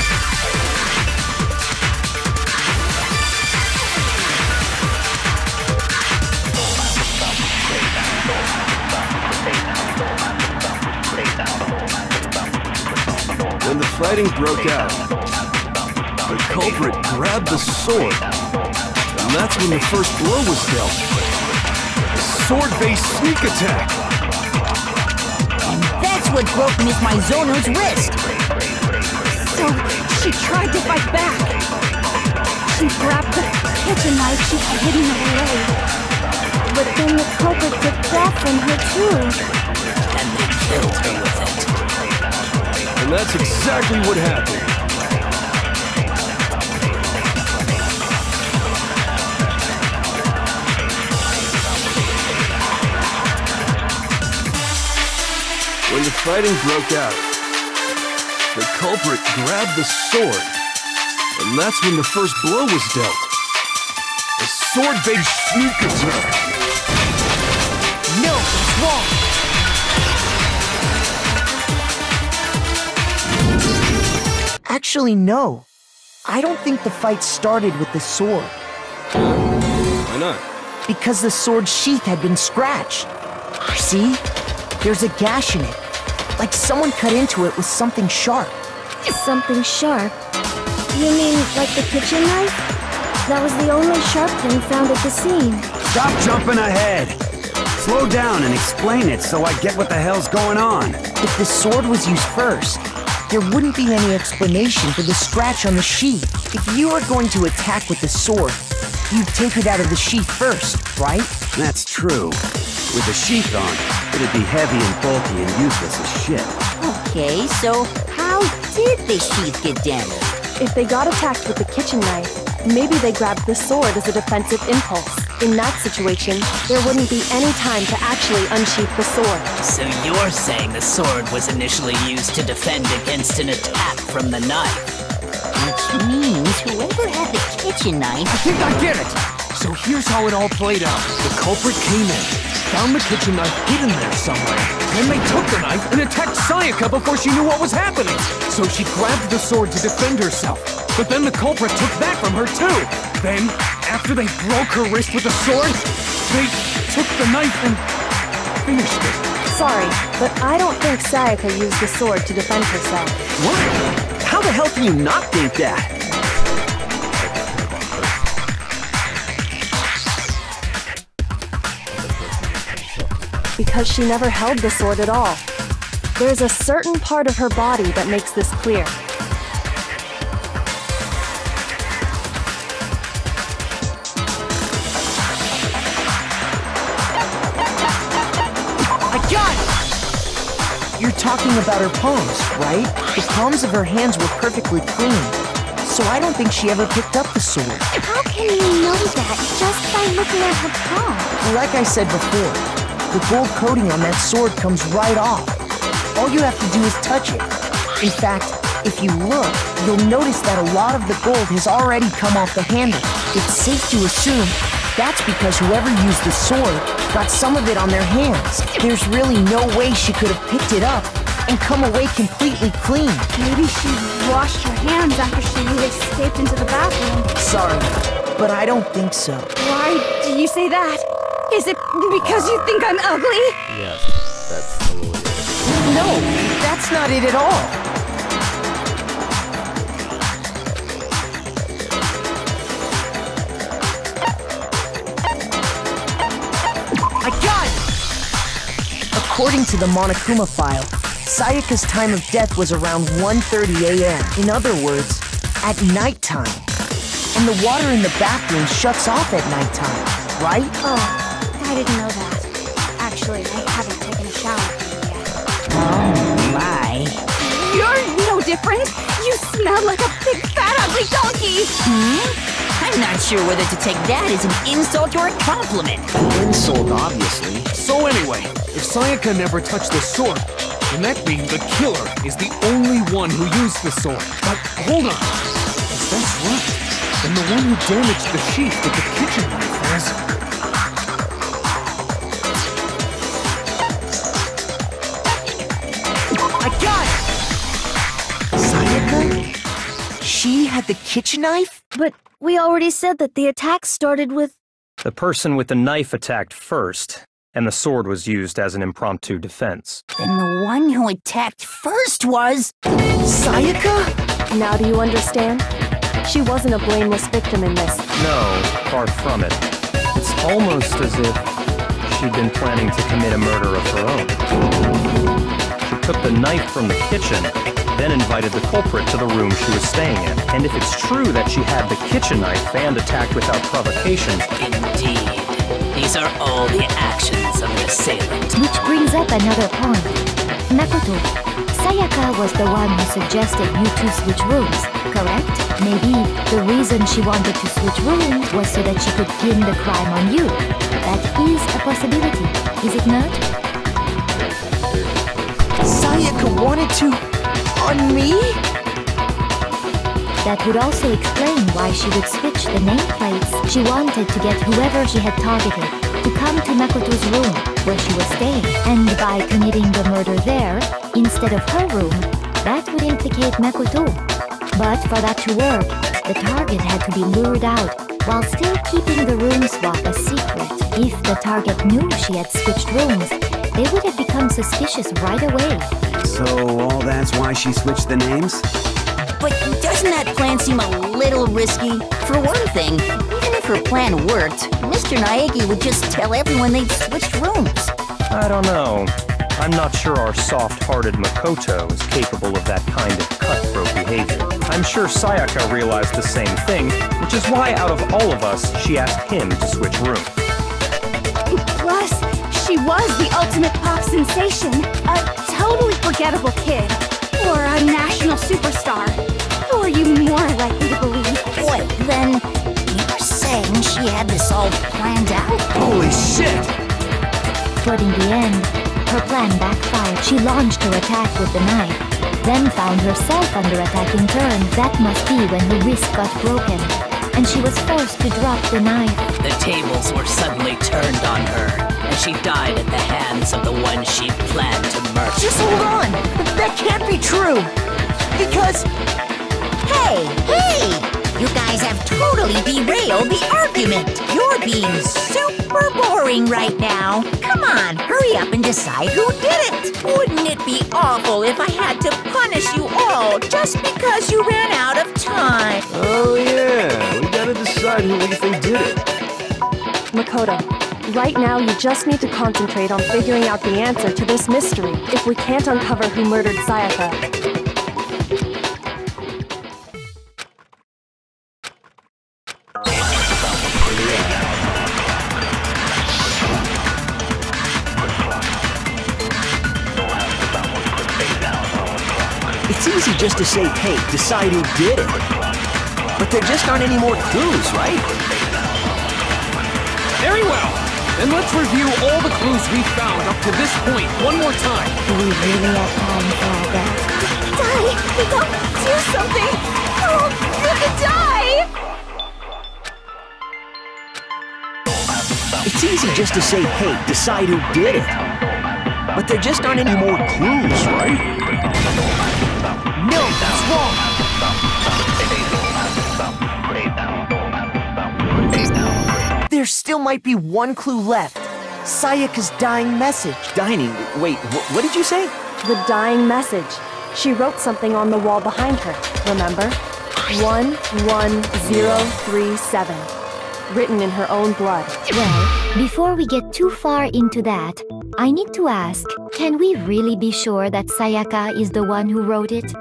When the fighting broke out, the culprit grabbed the sword, and that's when the first blow was dealt. A sword-based sneak attack. And that's what broke Miss Mizono's wrist. So she tried to fight back. She grabbed the kitchen knife she had hidden away. But then the culprit took that from her too. And they killed her with it. And that's exactly what happened. When the fighting broke out, the culprit grabbed the sword, and that's when the first blow was dealt. A sword-based sneak attack. No, it's wrong. Actually, no. I don't think the fight started with the sword. Why not? Because the sword's sheath had been scratched. See? There's a gash in it. Like someone cut into it with something sharp. Something sharp? You mean like the kitchen knife? That was the only sharp thing found at the scene. Stop jumping ahead! Slow down and explain it so I get what the hell's going on. If the sword was used first, there wouldn't be any explanation for the scratch on the sheath. If you were going to attack with the sword, you'd take it out of the sheath first, right? That's true. With the sheath on, it'd be heavy and bulky and useless as shit. Okay, so how did the sheath get damaged? If they got attacked with the kitchen knife, maybe they grabbed the sword as a defensive impulse. In that situation, there wouldn't be any time to actually unsheath the sword. So you're saying the sword was initially used to defend against an attack from the knife? Which means whoever had the kitchen knife... I think I get it! So here's how it all played out. The culprit came in, found the kitchen knife hidden there somewhere. Then they took the knife and attacked Sayaka before she knew what was happening. So she grabbed the sword to defend herself. But then the culprit took that from her too. Then, After they broke her wrist with the sword, they took the knife and finished it. Sorry, but I don't think Sayaka used the sword to defend herself. What? How the hell can you not think that? Because she never held the sword at all. There's a certain part of her body that makes this clear. You're talking about her palms, right? The palms of her hands were perfectly clean, so I don't think she ever picked up the sword. How can you know that just by looking at her palm? Like I said before, the gold coating on that sword comes right off. All you have to do is touch it. In fact, if you look, you'll notice that a lot of the gold has already come off the handle. It's safe to assume that's because whoever used the sword got some of it on their hands. There's really no way she could have picked it up and come away completely clean. Maybe she washed her hands after she escaped into the bathroom. Sorry, but I don't think so. Why do you say that? Is it because you think I'm ugly? Yes, that's totally it. No, that's not it at all. According to the Monokuma file, Sayaka's time of death was around one thirty a m In other words, at nighttime. And the water in the bathroom shuts off at nighttime, right? Oh, I didn't know that. Actually, I haven't taken a shower yet. Oh, my. You're no different. You smell like a big, fat, ugly donkey. Hmm? I'm not sure whether to take that as an insult or a compliment. An insult, obviously. So anyway, if Sayaka never touched the sword, then that means the killer is the only one who used the sword. But hold on. If that's right, then the one who damaged the sheath with the kitchen knife has... I got it! Sayaka? She had the kitchen knife? But we already said that the attack started with... The person with the knife attacked first, and the sword was used as an impromptu defense. Then the one who attacked first was... Sayaka? Now do you understand? She wasn't a blameless victim in this. No, far from it. It's almost as if she'd been planning to commit a murder of her own. She took the knife from the kitchen, then invited the culprit to the room she was staying in. And if it's true that she had the kitchen knife and attacked without provocation... Indeed. These are all the actions of an assailant. Which brings up another point. Makoto, Sayaka was the one who suggested you two switch rooms, correct? Maybe the reason she wanted to switch rooms was so that she could pin the crime on you. That is a possibility, is it not? Sayaka wanted to... on me? That would also explain why she would switch the nameplates. She wanted to get whoever she had targeted to come to Makoto's room, where she was staying. And by committing the murder there, instead of her room, that would implicate Makoto. But for that to work, the target had to be lured out, while still keeping the room swap a secret. If the target knew she had switched rooms, they would have become suspicious right away. So all that's why she switched the names? But doesn't that plan seem a little risky? For one thing, even if her plan worked, Mister Naegi would just tell everyone they'd switched rooms. I don't know. I'm not sure our soft-hearted Makoto is capable of that kind of cutthroat behavior. I'm sure Sayaka realized the same thing, which is why out of all of us, she asked him to switch rooms. Plus, she was the ultimate pop sensation. A totally forgettable kid. Or a national superstar. Who are you more likely to believe? Wait, then you're saying she had this all planned out? Holy shit! But in the end, her plan backfired. She launched her attack with the knife, then found herself under attack in turn. That must be when her wrist got broken, and she was forced to drop the knife. The tables were suddenly turned on her, and she died at the hands of the one she planned to murder. Just hold on! That can't be true! Because... Hey, hey! You guys guys have totally derailed the argument. You're being super boring right now. Come on, hurry up and decide who did it. Wouldn't it be awful if I had to punish you all just because you ran out of time? Oh yeah, we gotta decide who we think did it. Makoto, right now you just need to concentrate on figuring out the answer to this mystery if we can't uncover who murdered Sayaka. It's easy just to say, hey, decide who did it. But there just aren't any more clues, right? Very well. Then let's review all the clues we found up to this point one more time. Do we really have time for all that? Die! Don't do something! We're all gonna die! It's easy just to say, hey, decide who did it. But there just aren't any more clues, right? No, that's wrong! There still might be one clue left. Sayaka's dying message. Dining? Wait, wh what did you say? The dying message. She wrote something on the wall behind her, remember? one one zero three seven. Written in her own blood. Well, before we get too far into that, I need to ask, can we really be sure that Sayaka is the one who wrote it?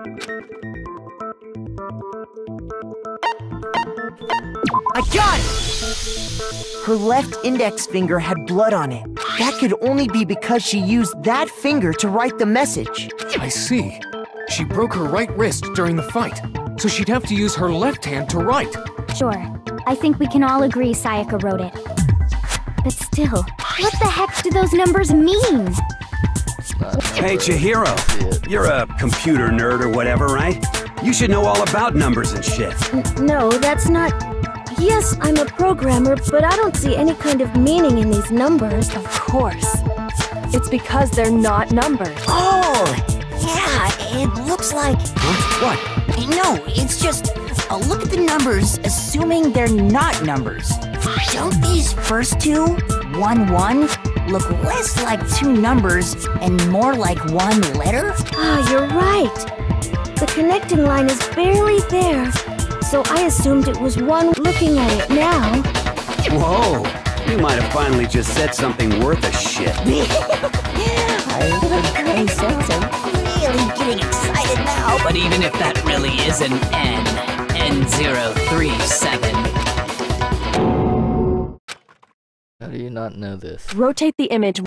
I got it! Her left index finger had blood on it. That could only be because she used that finger to write the message. I see. She broke her right wrist during the fight, so she'd have to use her left hand to write. Sure. I think we can all agree Sayaka wrote it. But still, what the heck do those numbers mean? Hey, Chihiro, you're a computer nerd or whatever, right? You should know all about numbers and shit. N no, that's not... Yes, I'm a programmer, but I don't see any kind of meaning in these numbers. Of course. It's because they're not numbers. Oh, yeah, it looks like... Huh? What? No, it's just... Uh, look at the numbers, assuming they're not numbers. Don't these first two, one one, look less like two numbers and more like one letter? Ah, you're right. The connecting line is barely there. So I assumed it was one. Looking at it now. Whoa, you might have finally just said something worth a shit. Our little gray cells are really getting excited now. But even if that really is an N, N zero three seven. How do you not know this? Rotate the image.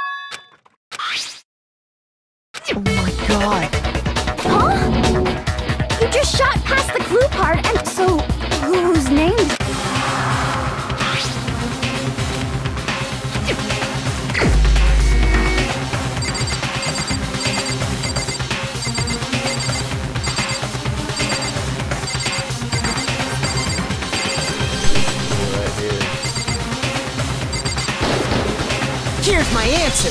Oh my god. Huh? You just shot past the clue part, and so whose name? Right here. Here's my answer!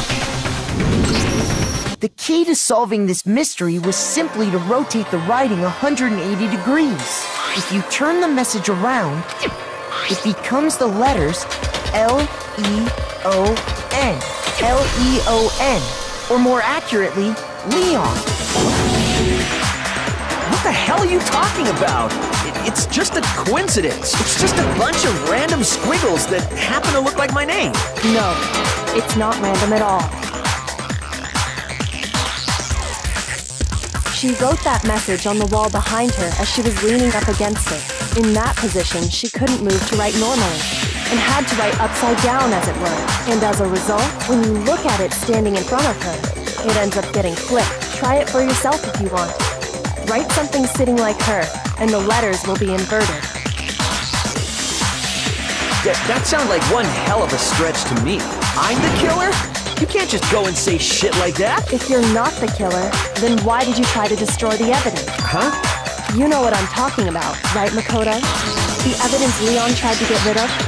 The key to solving this mystery was simply to rotate the writing one hundred eighty degrees. If you turn the message around, it becomes the letters L E O N. L E O N. Or more accurately, Leon. What the hell are you talking about? It, it's just a coincidence. It's just a bunch of random squiggles that happen to look like my name. No, it's not random at all. She wrote that message on the wall behind her as she was leaning up against it. In that position, she couldn't move to write normally, and had to write upside down, as it were. And as a result, when you look at it standing in front of her, it ends up getting flipped. Try it for yourself if you want. Write something sitting like her, and the letters will be inverted. That, that sounds like one hell of a stretch to me. I'm the killer? You can't just go and say shit like that. If you're not the killer, then why did you try to destroy the evidence? Huh? You know what I'm talking about, right, Makoto? The evidence Leon tried to get rid of?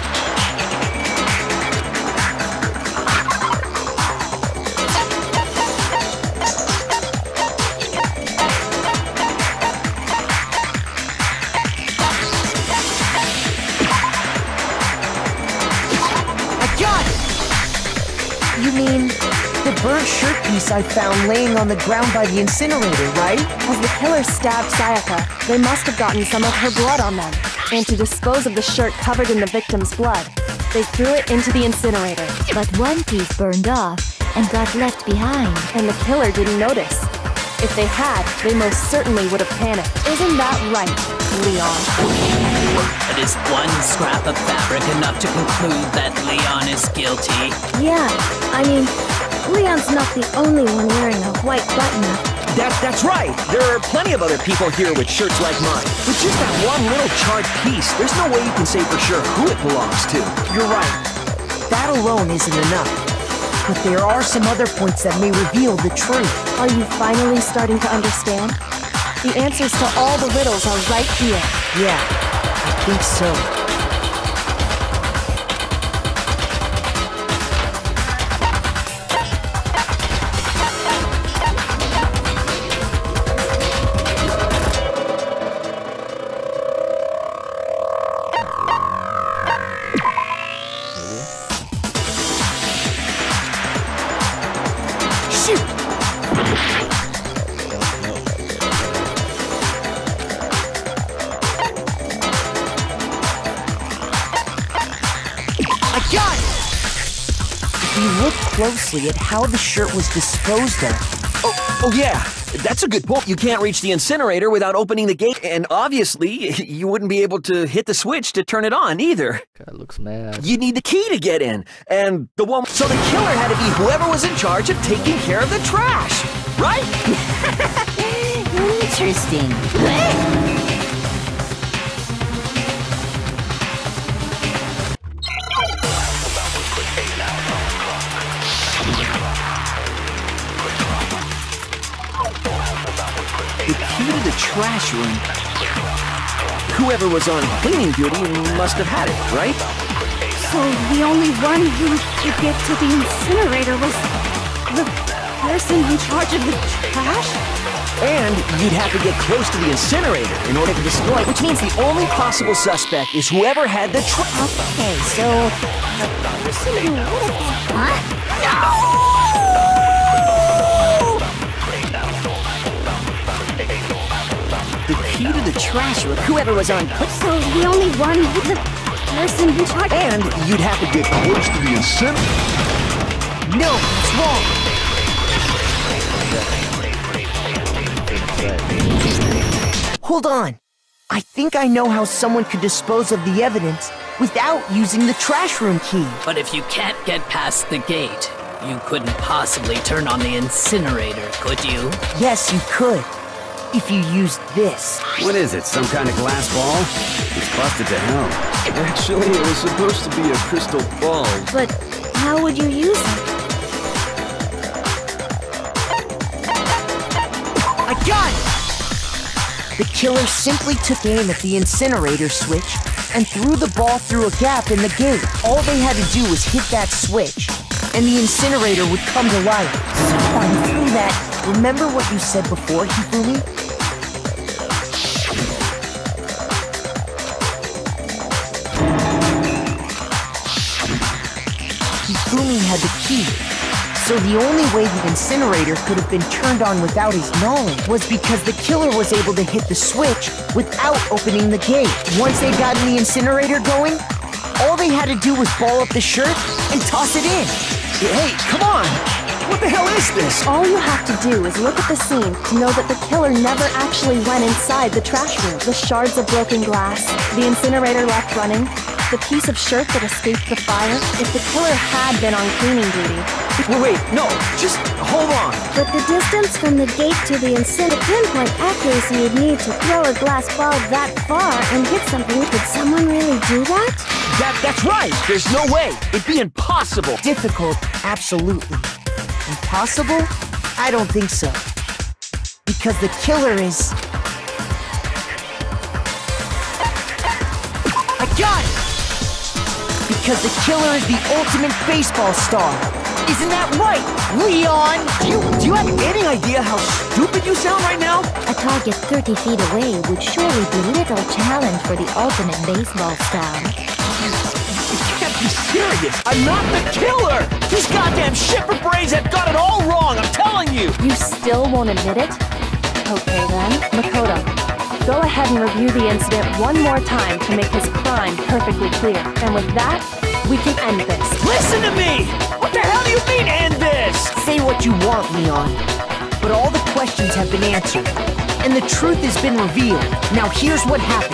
You mean the burnt shirt piece I found laying on the ground by the incinerator, right? As the killer stabbed Sayaka, they must have gotten some of her blood on them. And to dispose of the shirt covered in the victim's blood, they threw it into the incinerator. But one piece burned off and got left behind. And the killer didn't notice. If they had, they most certainly would have panicked. Isn't that right, Leon? But is one scrap of fabric enough to conclude that Leon is guilty? Yeah, I mean, Leon's not the only one wearing a white button-up. That, that's right! There are plenty of other people here with shirts like mine. With just that one little charred piece, there's no way you can say for sure who it belongs to. You're right. That alone isn't enough. But there are some other points that may reveal the truth. Are you finally starting to understand? The answers to all the riddles are right here. Yeah, I think so. Closely at how the shirt was disposed of. Oh, oh yeah, that's a good point. You can't reach the incinerator without opening the gate, and obviously, you wouldn't be able to hit the switch to turn it on either. Guy looks mad. You need the key to get in, and the one. So the killer had to be whoever was in charge of taking care of the trash, right? Interesting. The key to the trash room. Whoever was on cleaning duty must have had it, right? So the only one who could get to the incinerator was the person in charge of the trash? And you'd have to get close to the incinerator in order to destroy it, which means the only possible suspect is whoever had the trash. Okay, so the person who would have... Huh? No! The key to the trash room. Whoever was on. So the only one who the person who tried. And you'd have to get close to the incinerator. No, it's wrong. Hold on. I think I know how someone could dispose of the evidence without using the trash room key. But if you can't get past the gate, you couldn't possibly turn on the incinerator, could you? Yes, you could. If you used this. What is it, some kind of glass ball? It's busted to hell. Actually, it was supposed to be a crystal ball. But how would you use it? I got it! The killer simply took aim at the incinerator switch and threw the ball through a gap in the gate. All they had to do was hit that switch, and the incinerator would come to life. So on through that, remember what you said before, Hifumi? Hifumi had the key, so the only way the incinerator could have been turned on without his knowledge was because the killer was able to hit the switch without opening the gate. Once they'd gotten the incinerator going, all they had to do was ball up the shirt and toss it in. Hey, come on! What the hell is this? All you have to do is look at the scene to know that the killer never actually went inside the trash room. The shards of broken glass, the incinerator left running, the piece of shirt that escaped the fire. If the killer had been on cleaning duty... Wait, wait, no, just hold on. But the distance from the gate to the incinerator, pinpoint accuracy you'd need to throw a glass ball that far and hit something. Could someone really do that? That, that's right! There's no way! It'd be impossible! Difficult, absolutely. Impossible? I don't think so. Because the killer is... I got it! Because the killer is the ultimate baseball star. Isn't that right, Leon? Do you, do you have any idea how stupid you sound right now? A target thirty feet away would surely be little challenge for the ultimate baseball star. You, you can't be serious. I'm not the killer. These goddamn shipper brains have got it all wrong, I'm telling you. You still won't admit it? Okay then, Makoto. Go ahead and review the incident one more time to make his crime perfectly clear. And with that, we can end this. Listen to me! What the hell do you mean, end this? Say what you want, Leon. But all the questions have been answered. And the truth has been revealed. Now here's what happened.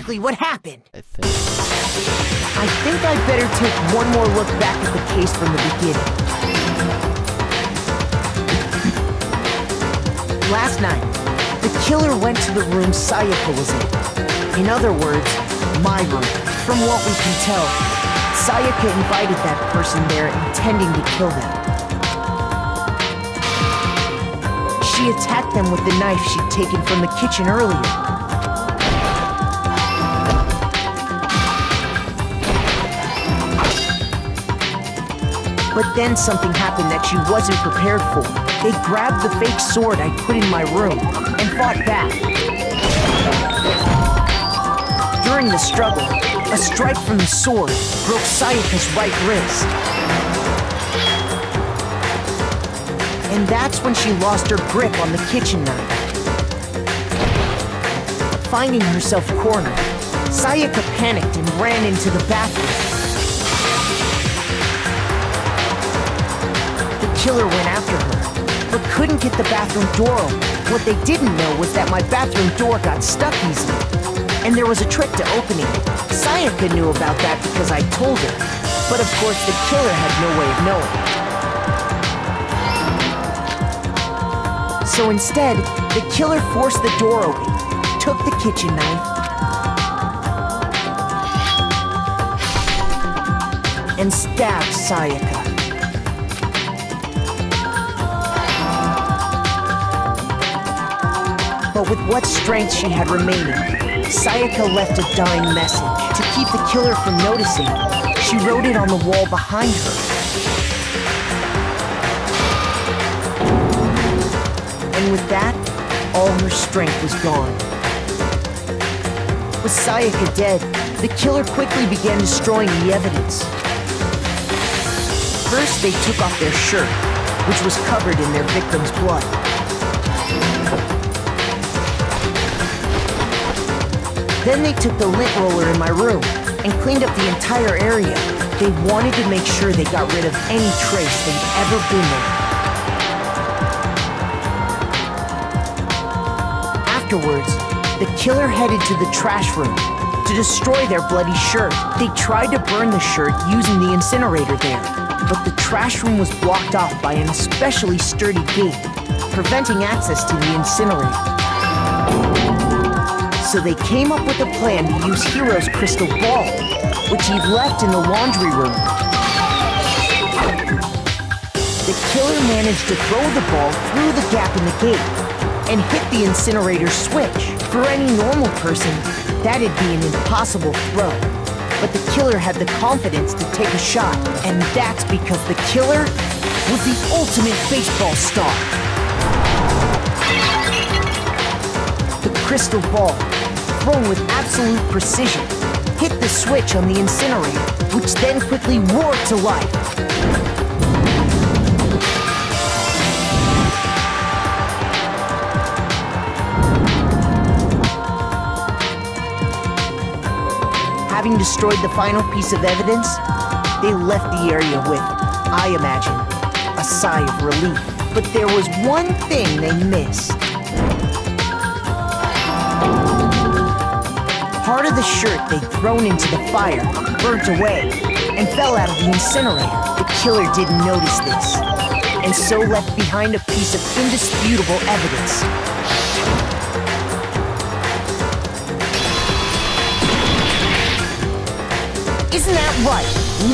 exactly what happened. I think. I think I'd better take one more look back at the case from the beginning. Last night, the killer went to the room Sayaka was in. In other words, my room. From what we can tell, Sayaka invited that person there intending to kill them. She attacked them with the knife she'd taken from the kitchen earlier. But then something happened that she wasn't prepared for. They grabbed the fake sword I put in my room and fought back. During the struggle, a strike from the sword broke Sayaka's right wrist. And that's when she lost her grip on the kitchen knife. Finding herself cornered, Sayaka panicked and ran into the bathroom. The killer went after her, but couldn't get the bathroom door open. What they didn't know was that my bathroom door got stuck easily, and there was a trick to opening it. Sayaka knew about that because I told her, but of course the killer had no way of knowing. So instead, the killer forced the door open, took the kitchen knife, and stabbed Sayaka. But with what strength she had remaining, Sayaka left a dying message. To keep the killer from noticing, she wrote it on the wall behind her. And with that, all her strength was gone. With Sayaka dead, the killer quickly began destroying the evidence. First, they took off their shirt, which was covered in their victim's blood. Then they took the lint roller in my room and cleaned up the entire area. They wanted to make sure they got rid of any trace they'd ever been there. Afterwards, the killer headed to the trash room to destroy their bloody shirt. They tried to burn the shirt using the incinerator there, but the trash room was blocked off by an especially sturdy gate, preventing access to the incinerator. So they came up with a plan to use Hiro's crystal ball, which he'd left in the laundry room. The killer managed to throw the ball through the gap in the gate and hit the incinerator switch. For any normal person, that'd be an impossible throw. But the killer had the confidence to take a shot, and that's because the killer was the ultimate baseball star. The crystal ball, thrown with absolute precision, hit the switch on the incinerator, which then quickly roared to life. Having destroyed the final piece of evidence, they left the area with, I imagine, a sigh of relief. But there was one thing they missed. Part of the shirt they'd thrown into the fire burnt away and fell out of the incinerator. The killer didn't notice this, and so left behind a piece of indisputable evidence. Isn't that right,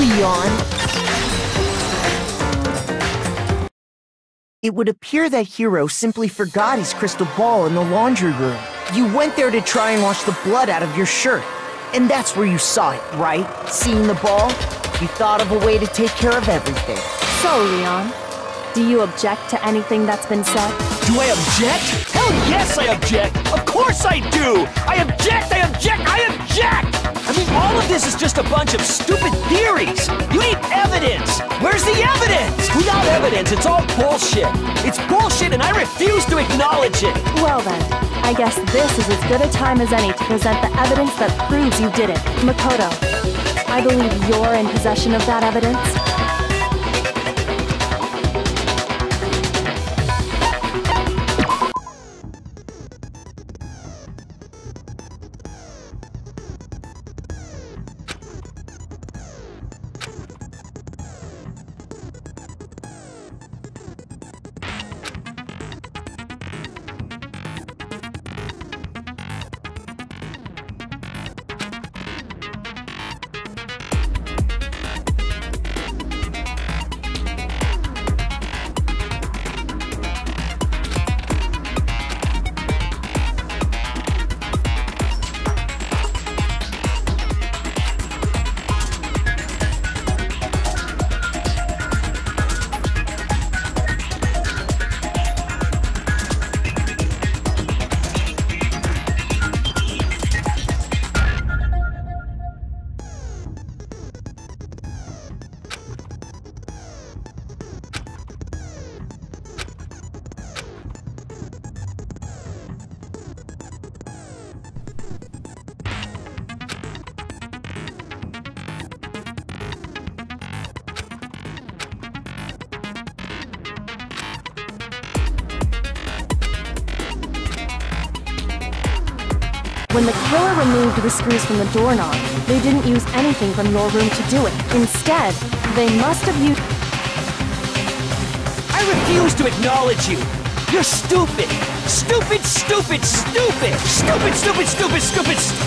Leon? It would appear that Hiro simply forgot his crystal ball in the laundry room. You went there to try and wash the blood out of your shirt, and that's where you saw it, right? Seeing the ball, you thought of a way to take care of everything. So, Leon, do you object to anything that's been said? Do I object? Hell yes, I object! Of course I do! I object, I object, I object! I mean, all of this is just a bunch of stupid theories! You need evidence! Where's the evidence? Without evidence, it's all bullshit! It's bullshit and I refuse to acknowledge it! Well then, I guess this is as good a time as any to present the evidence that proves you did it. Makoto, I believe you're in possession of that evidence. When the killer removed the screws from the doorknob, they didn't use anything from your room to do it. Instead, they must have used... I refuse to acknowledge you! You're stupid! Stupid, stupid, stupid! Stupid, stupid, stupid, stupid, st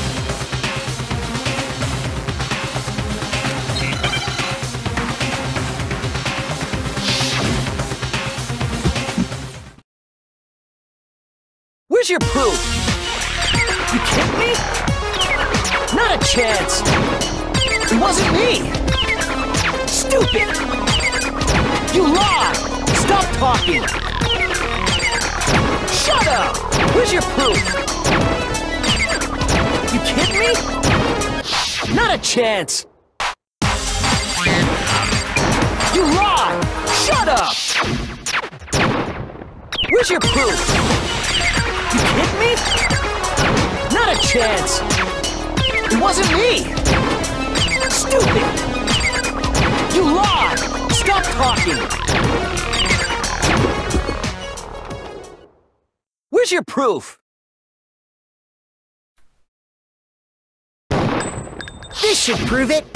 Where's your proof? You kidding me? Not a chance! It wasn't me! Stupid! You lied! Stop talking! Shut up! Where's your proof? You kidding me? Not a chance! You lied! Shut up! Where's your proof? You kidding me? Not a chance! It wasn't me! Stupid! You lied! Stop talking! Where's your proof? This should prove it.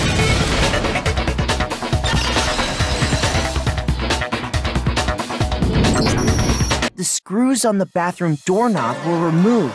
The screws on the bathroom doorknob were removed.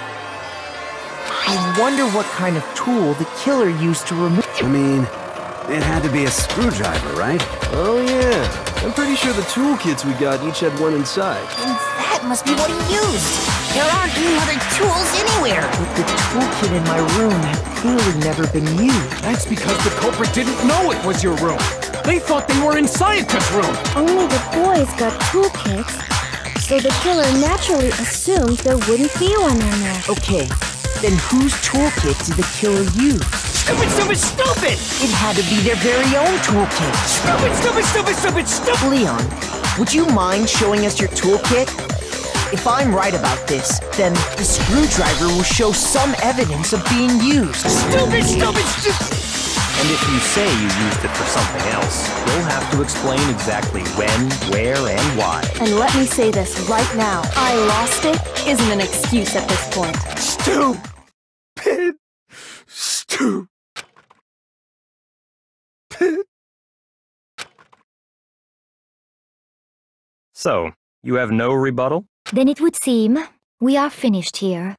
I wonder what kind of tool the killer used to remove. I mean, it had to be a screwdriver, right? Oh yeah, I'm pretty sure the toolkits we got each had one inside. And that must be what he used. There aren't any other tools anywhere. But the toolkit in my room had clearly never been used. That's because the culprit didn't know it was your room. They thought they were in Sayaka's room. Only the boys got toolkits, so the killer naturally assumed there wouldn't be one in there. Okay, then whose toolkit did the killer use? Stupid, stupid, stupid! It had to be their very own toolkit. Stupid, stupid, stupid, stupid, stupid! Leon, would you mind showing us your toolkit? If I'm right about this, then the screwdriver will show some evidence of being used. Stupid, stupid, stupid! And if you say you used it for something else, you'll have to explain exactly when, where, and why. And let me say this right now. I lost it isn't an excuse at this point. Stupid! Stupid! So, you have no rebuttal? Then it would seem we are finished here.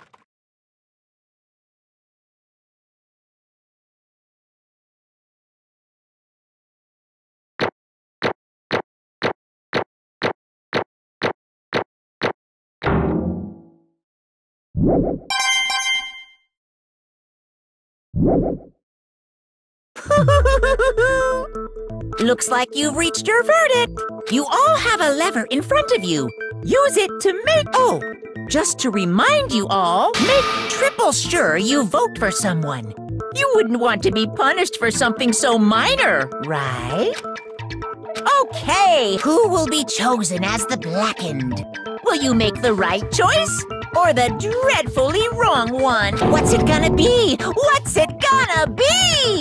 Looks like you've reached your verdict. You all have a lever in front of you. Use it to make... Oh, just to remind you all, make triple sure you vote for someone. You wouldn't want to be punished for something so minor, right? Okay, who will be chosen as the blackened? Will you make the right choice? Or the dreadfully wrong one? What's it gonna be? What's it gonna be?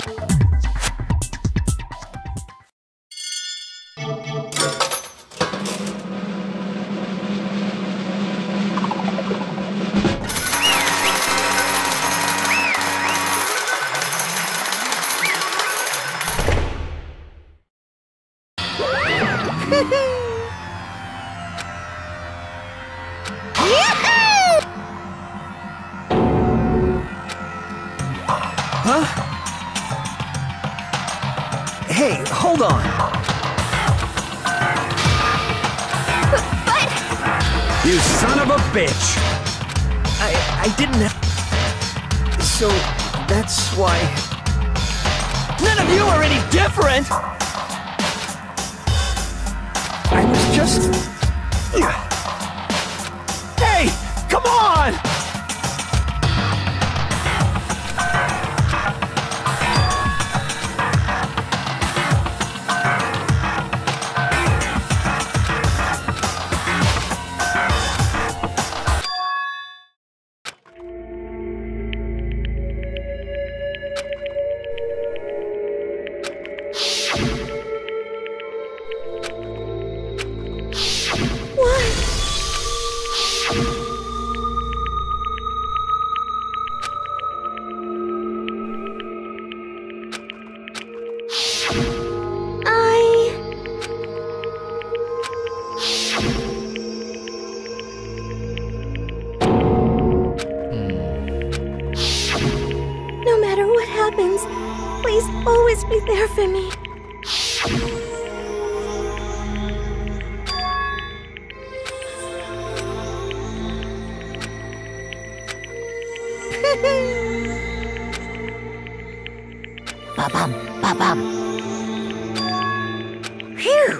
Huh? Hey, hold on. But... You son of a bitch! I... I didn't have... So, that's why... None of you are any different! I was just... Hey! Come on! be there for me. Ba-bum, ba-bum. Phew!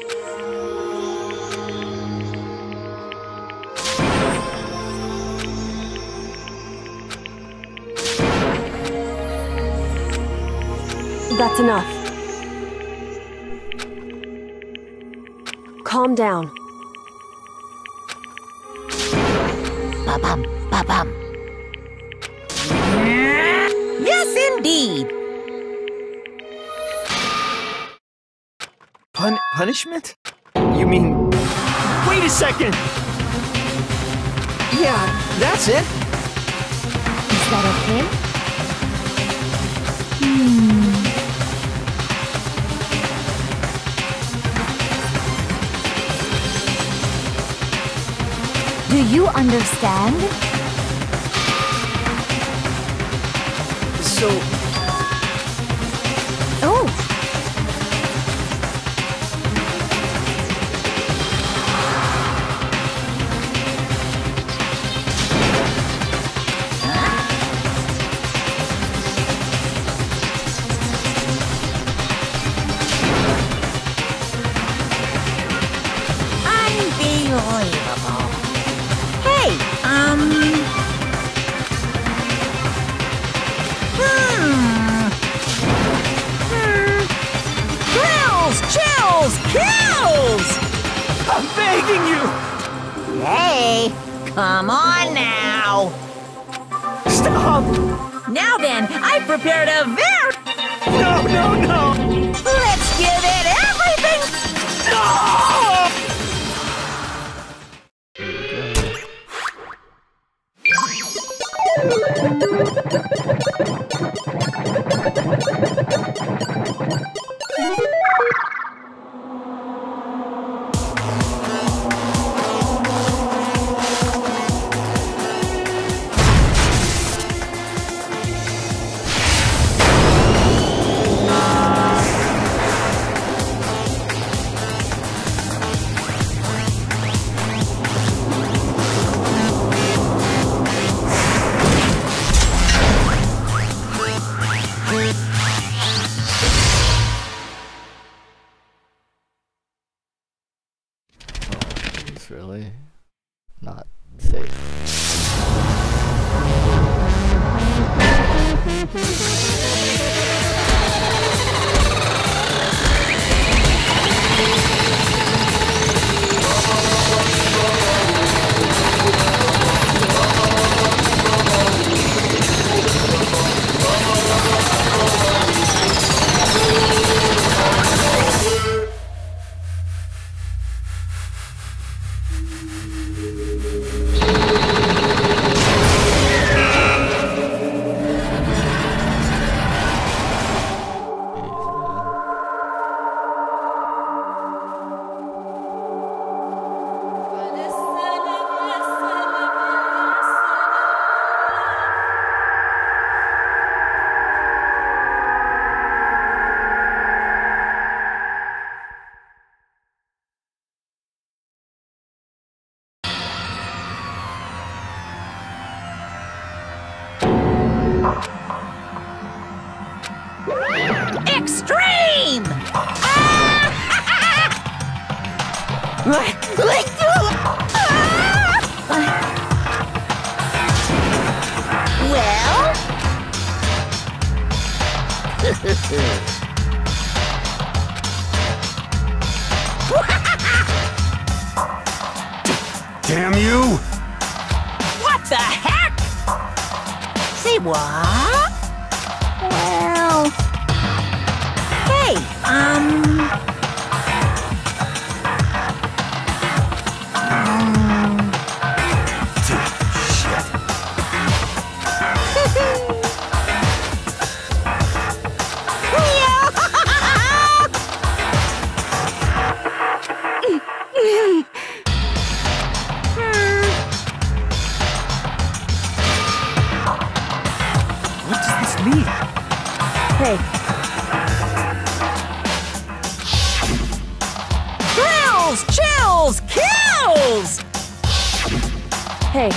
That's enough. Calm down. Ba-bum, ba-bum. Yes, indeed. Pun punishment? You mean... Wait a second! Yeah, that's it. Is that okay? Hmm. Do you understand? So... Oh! Unbelievable. Hey, um... Hmm... Hmm... Chills! Chills! Kills! I'm begging you! Hey, come on now! Stop! Now then, I prepared a very... No, no, no! Let's give it everything! No! It's really not safe. Extreme! Well? Damn you! What the heck? Say what? Well... Hey, um... um... Shit. What does this mean? Hey, rules! Hey.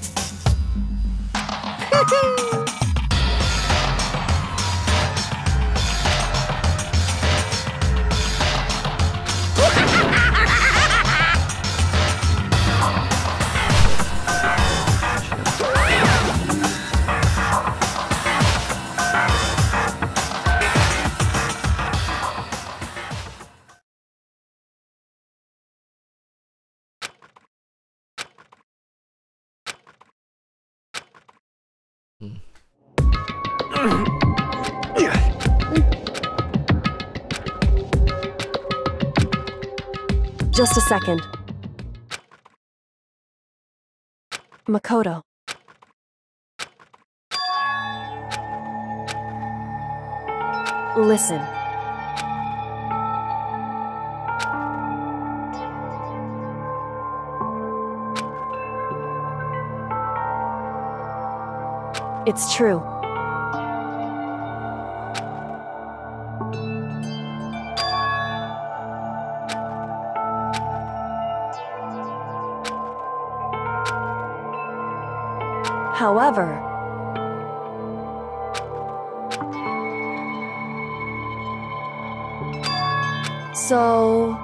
Just a second. Makoto. Listen. It's true. However, so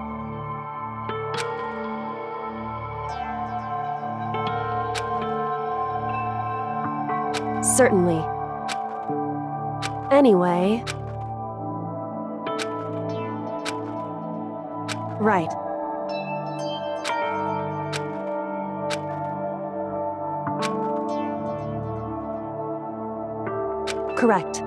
certainly. Anyway, right. Correct.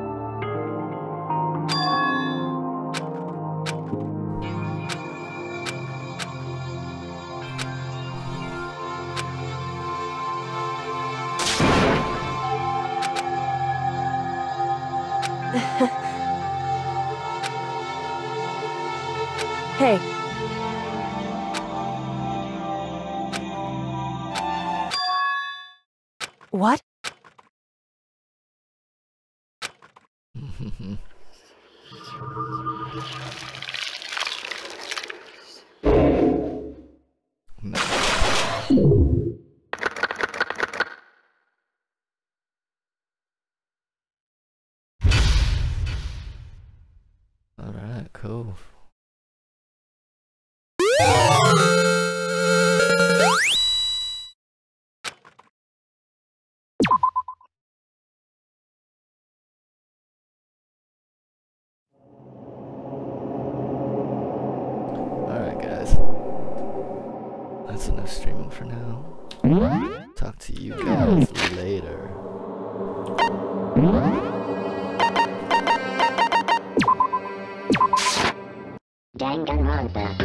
Hey. What? Alright, cool. Alright guys, that's enough streaming for now. Talk to you guys later. Danganronpa.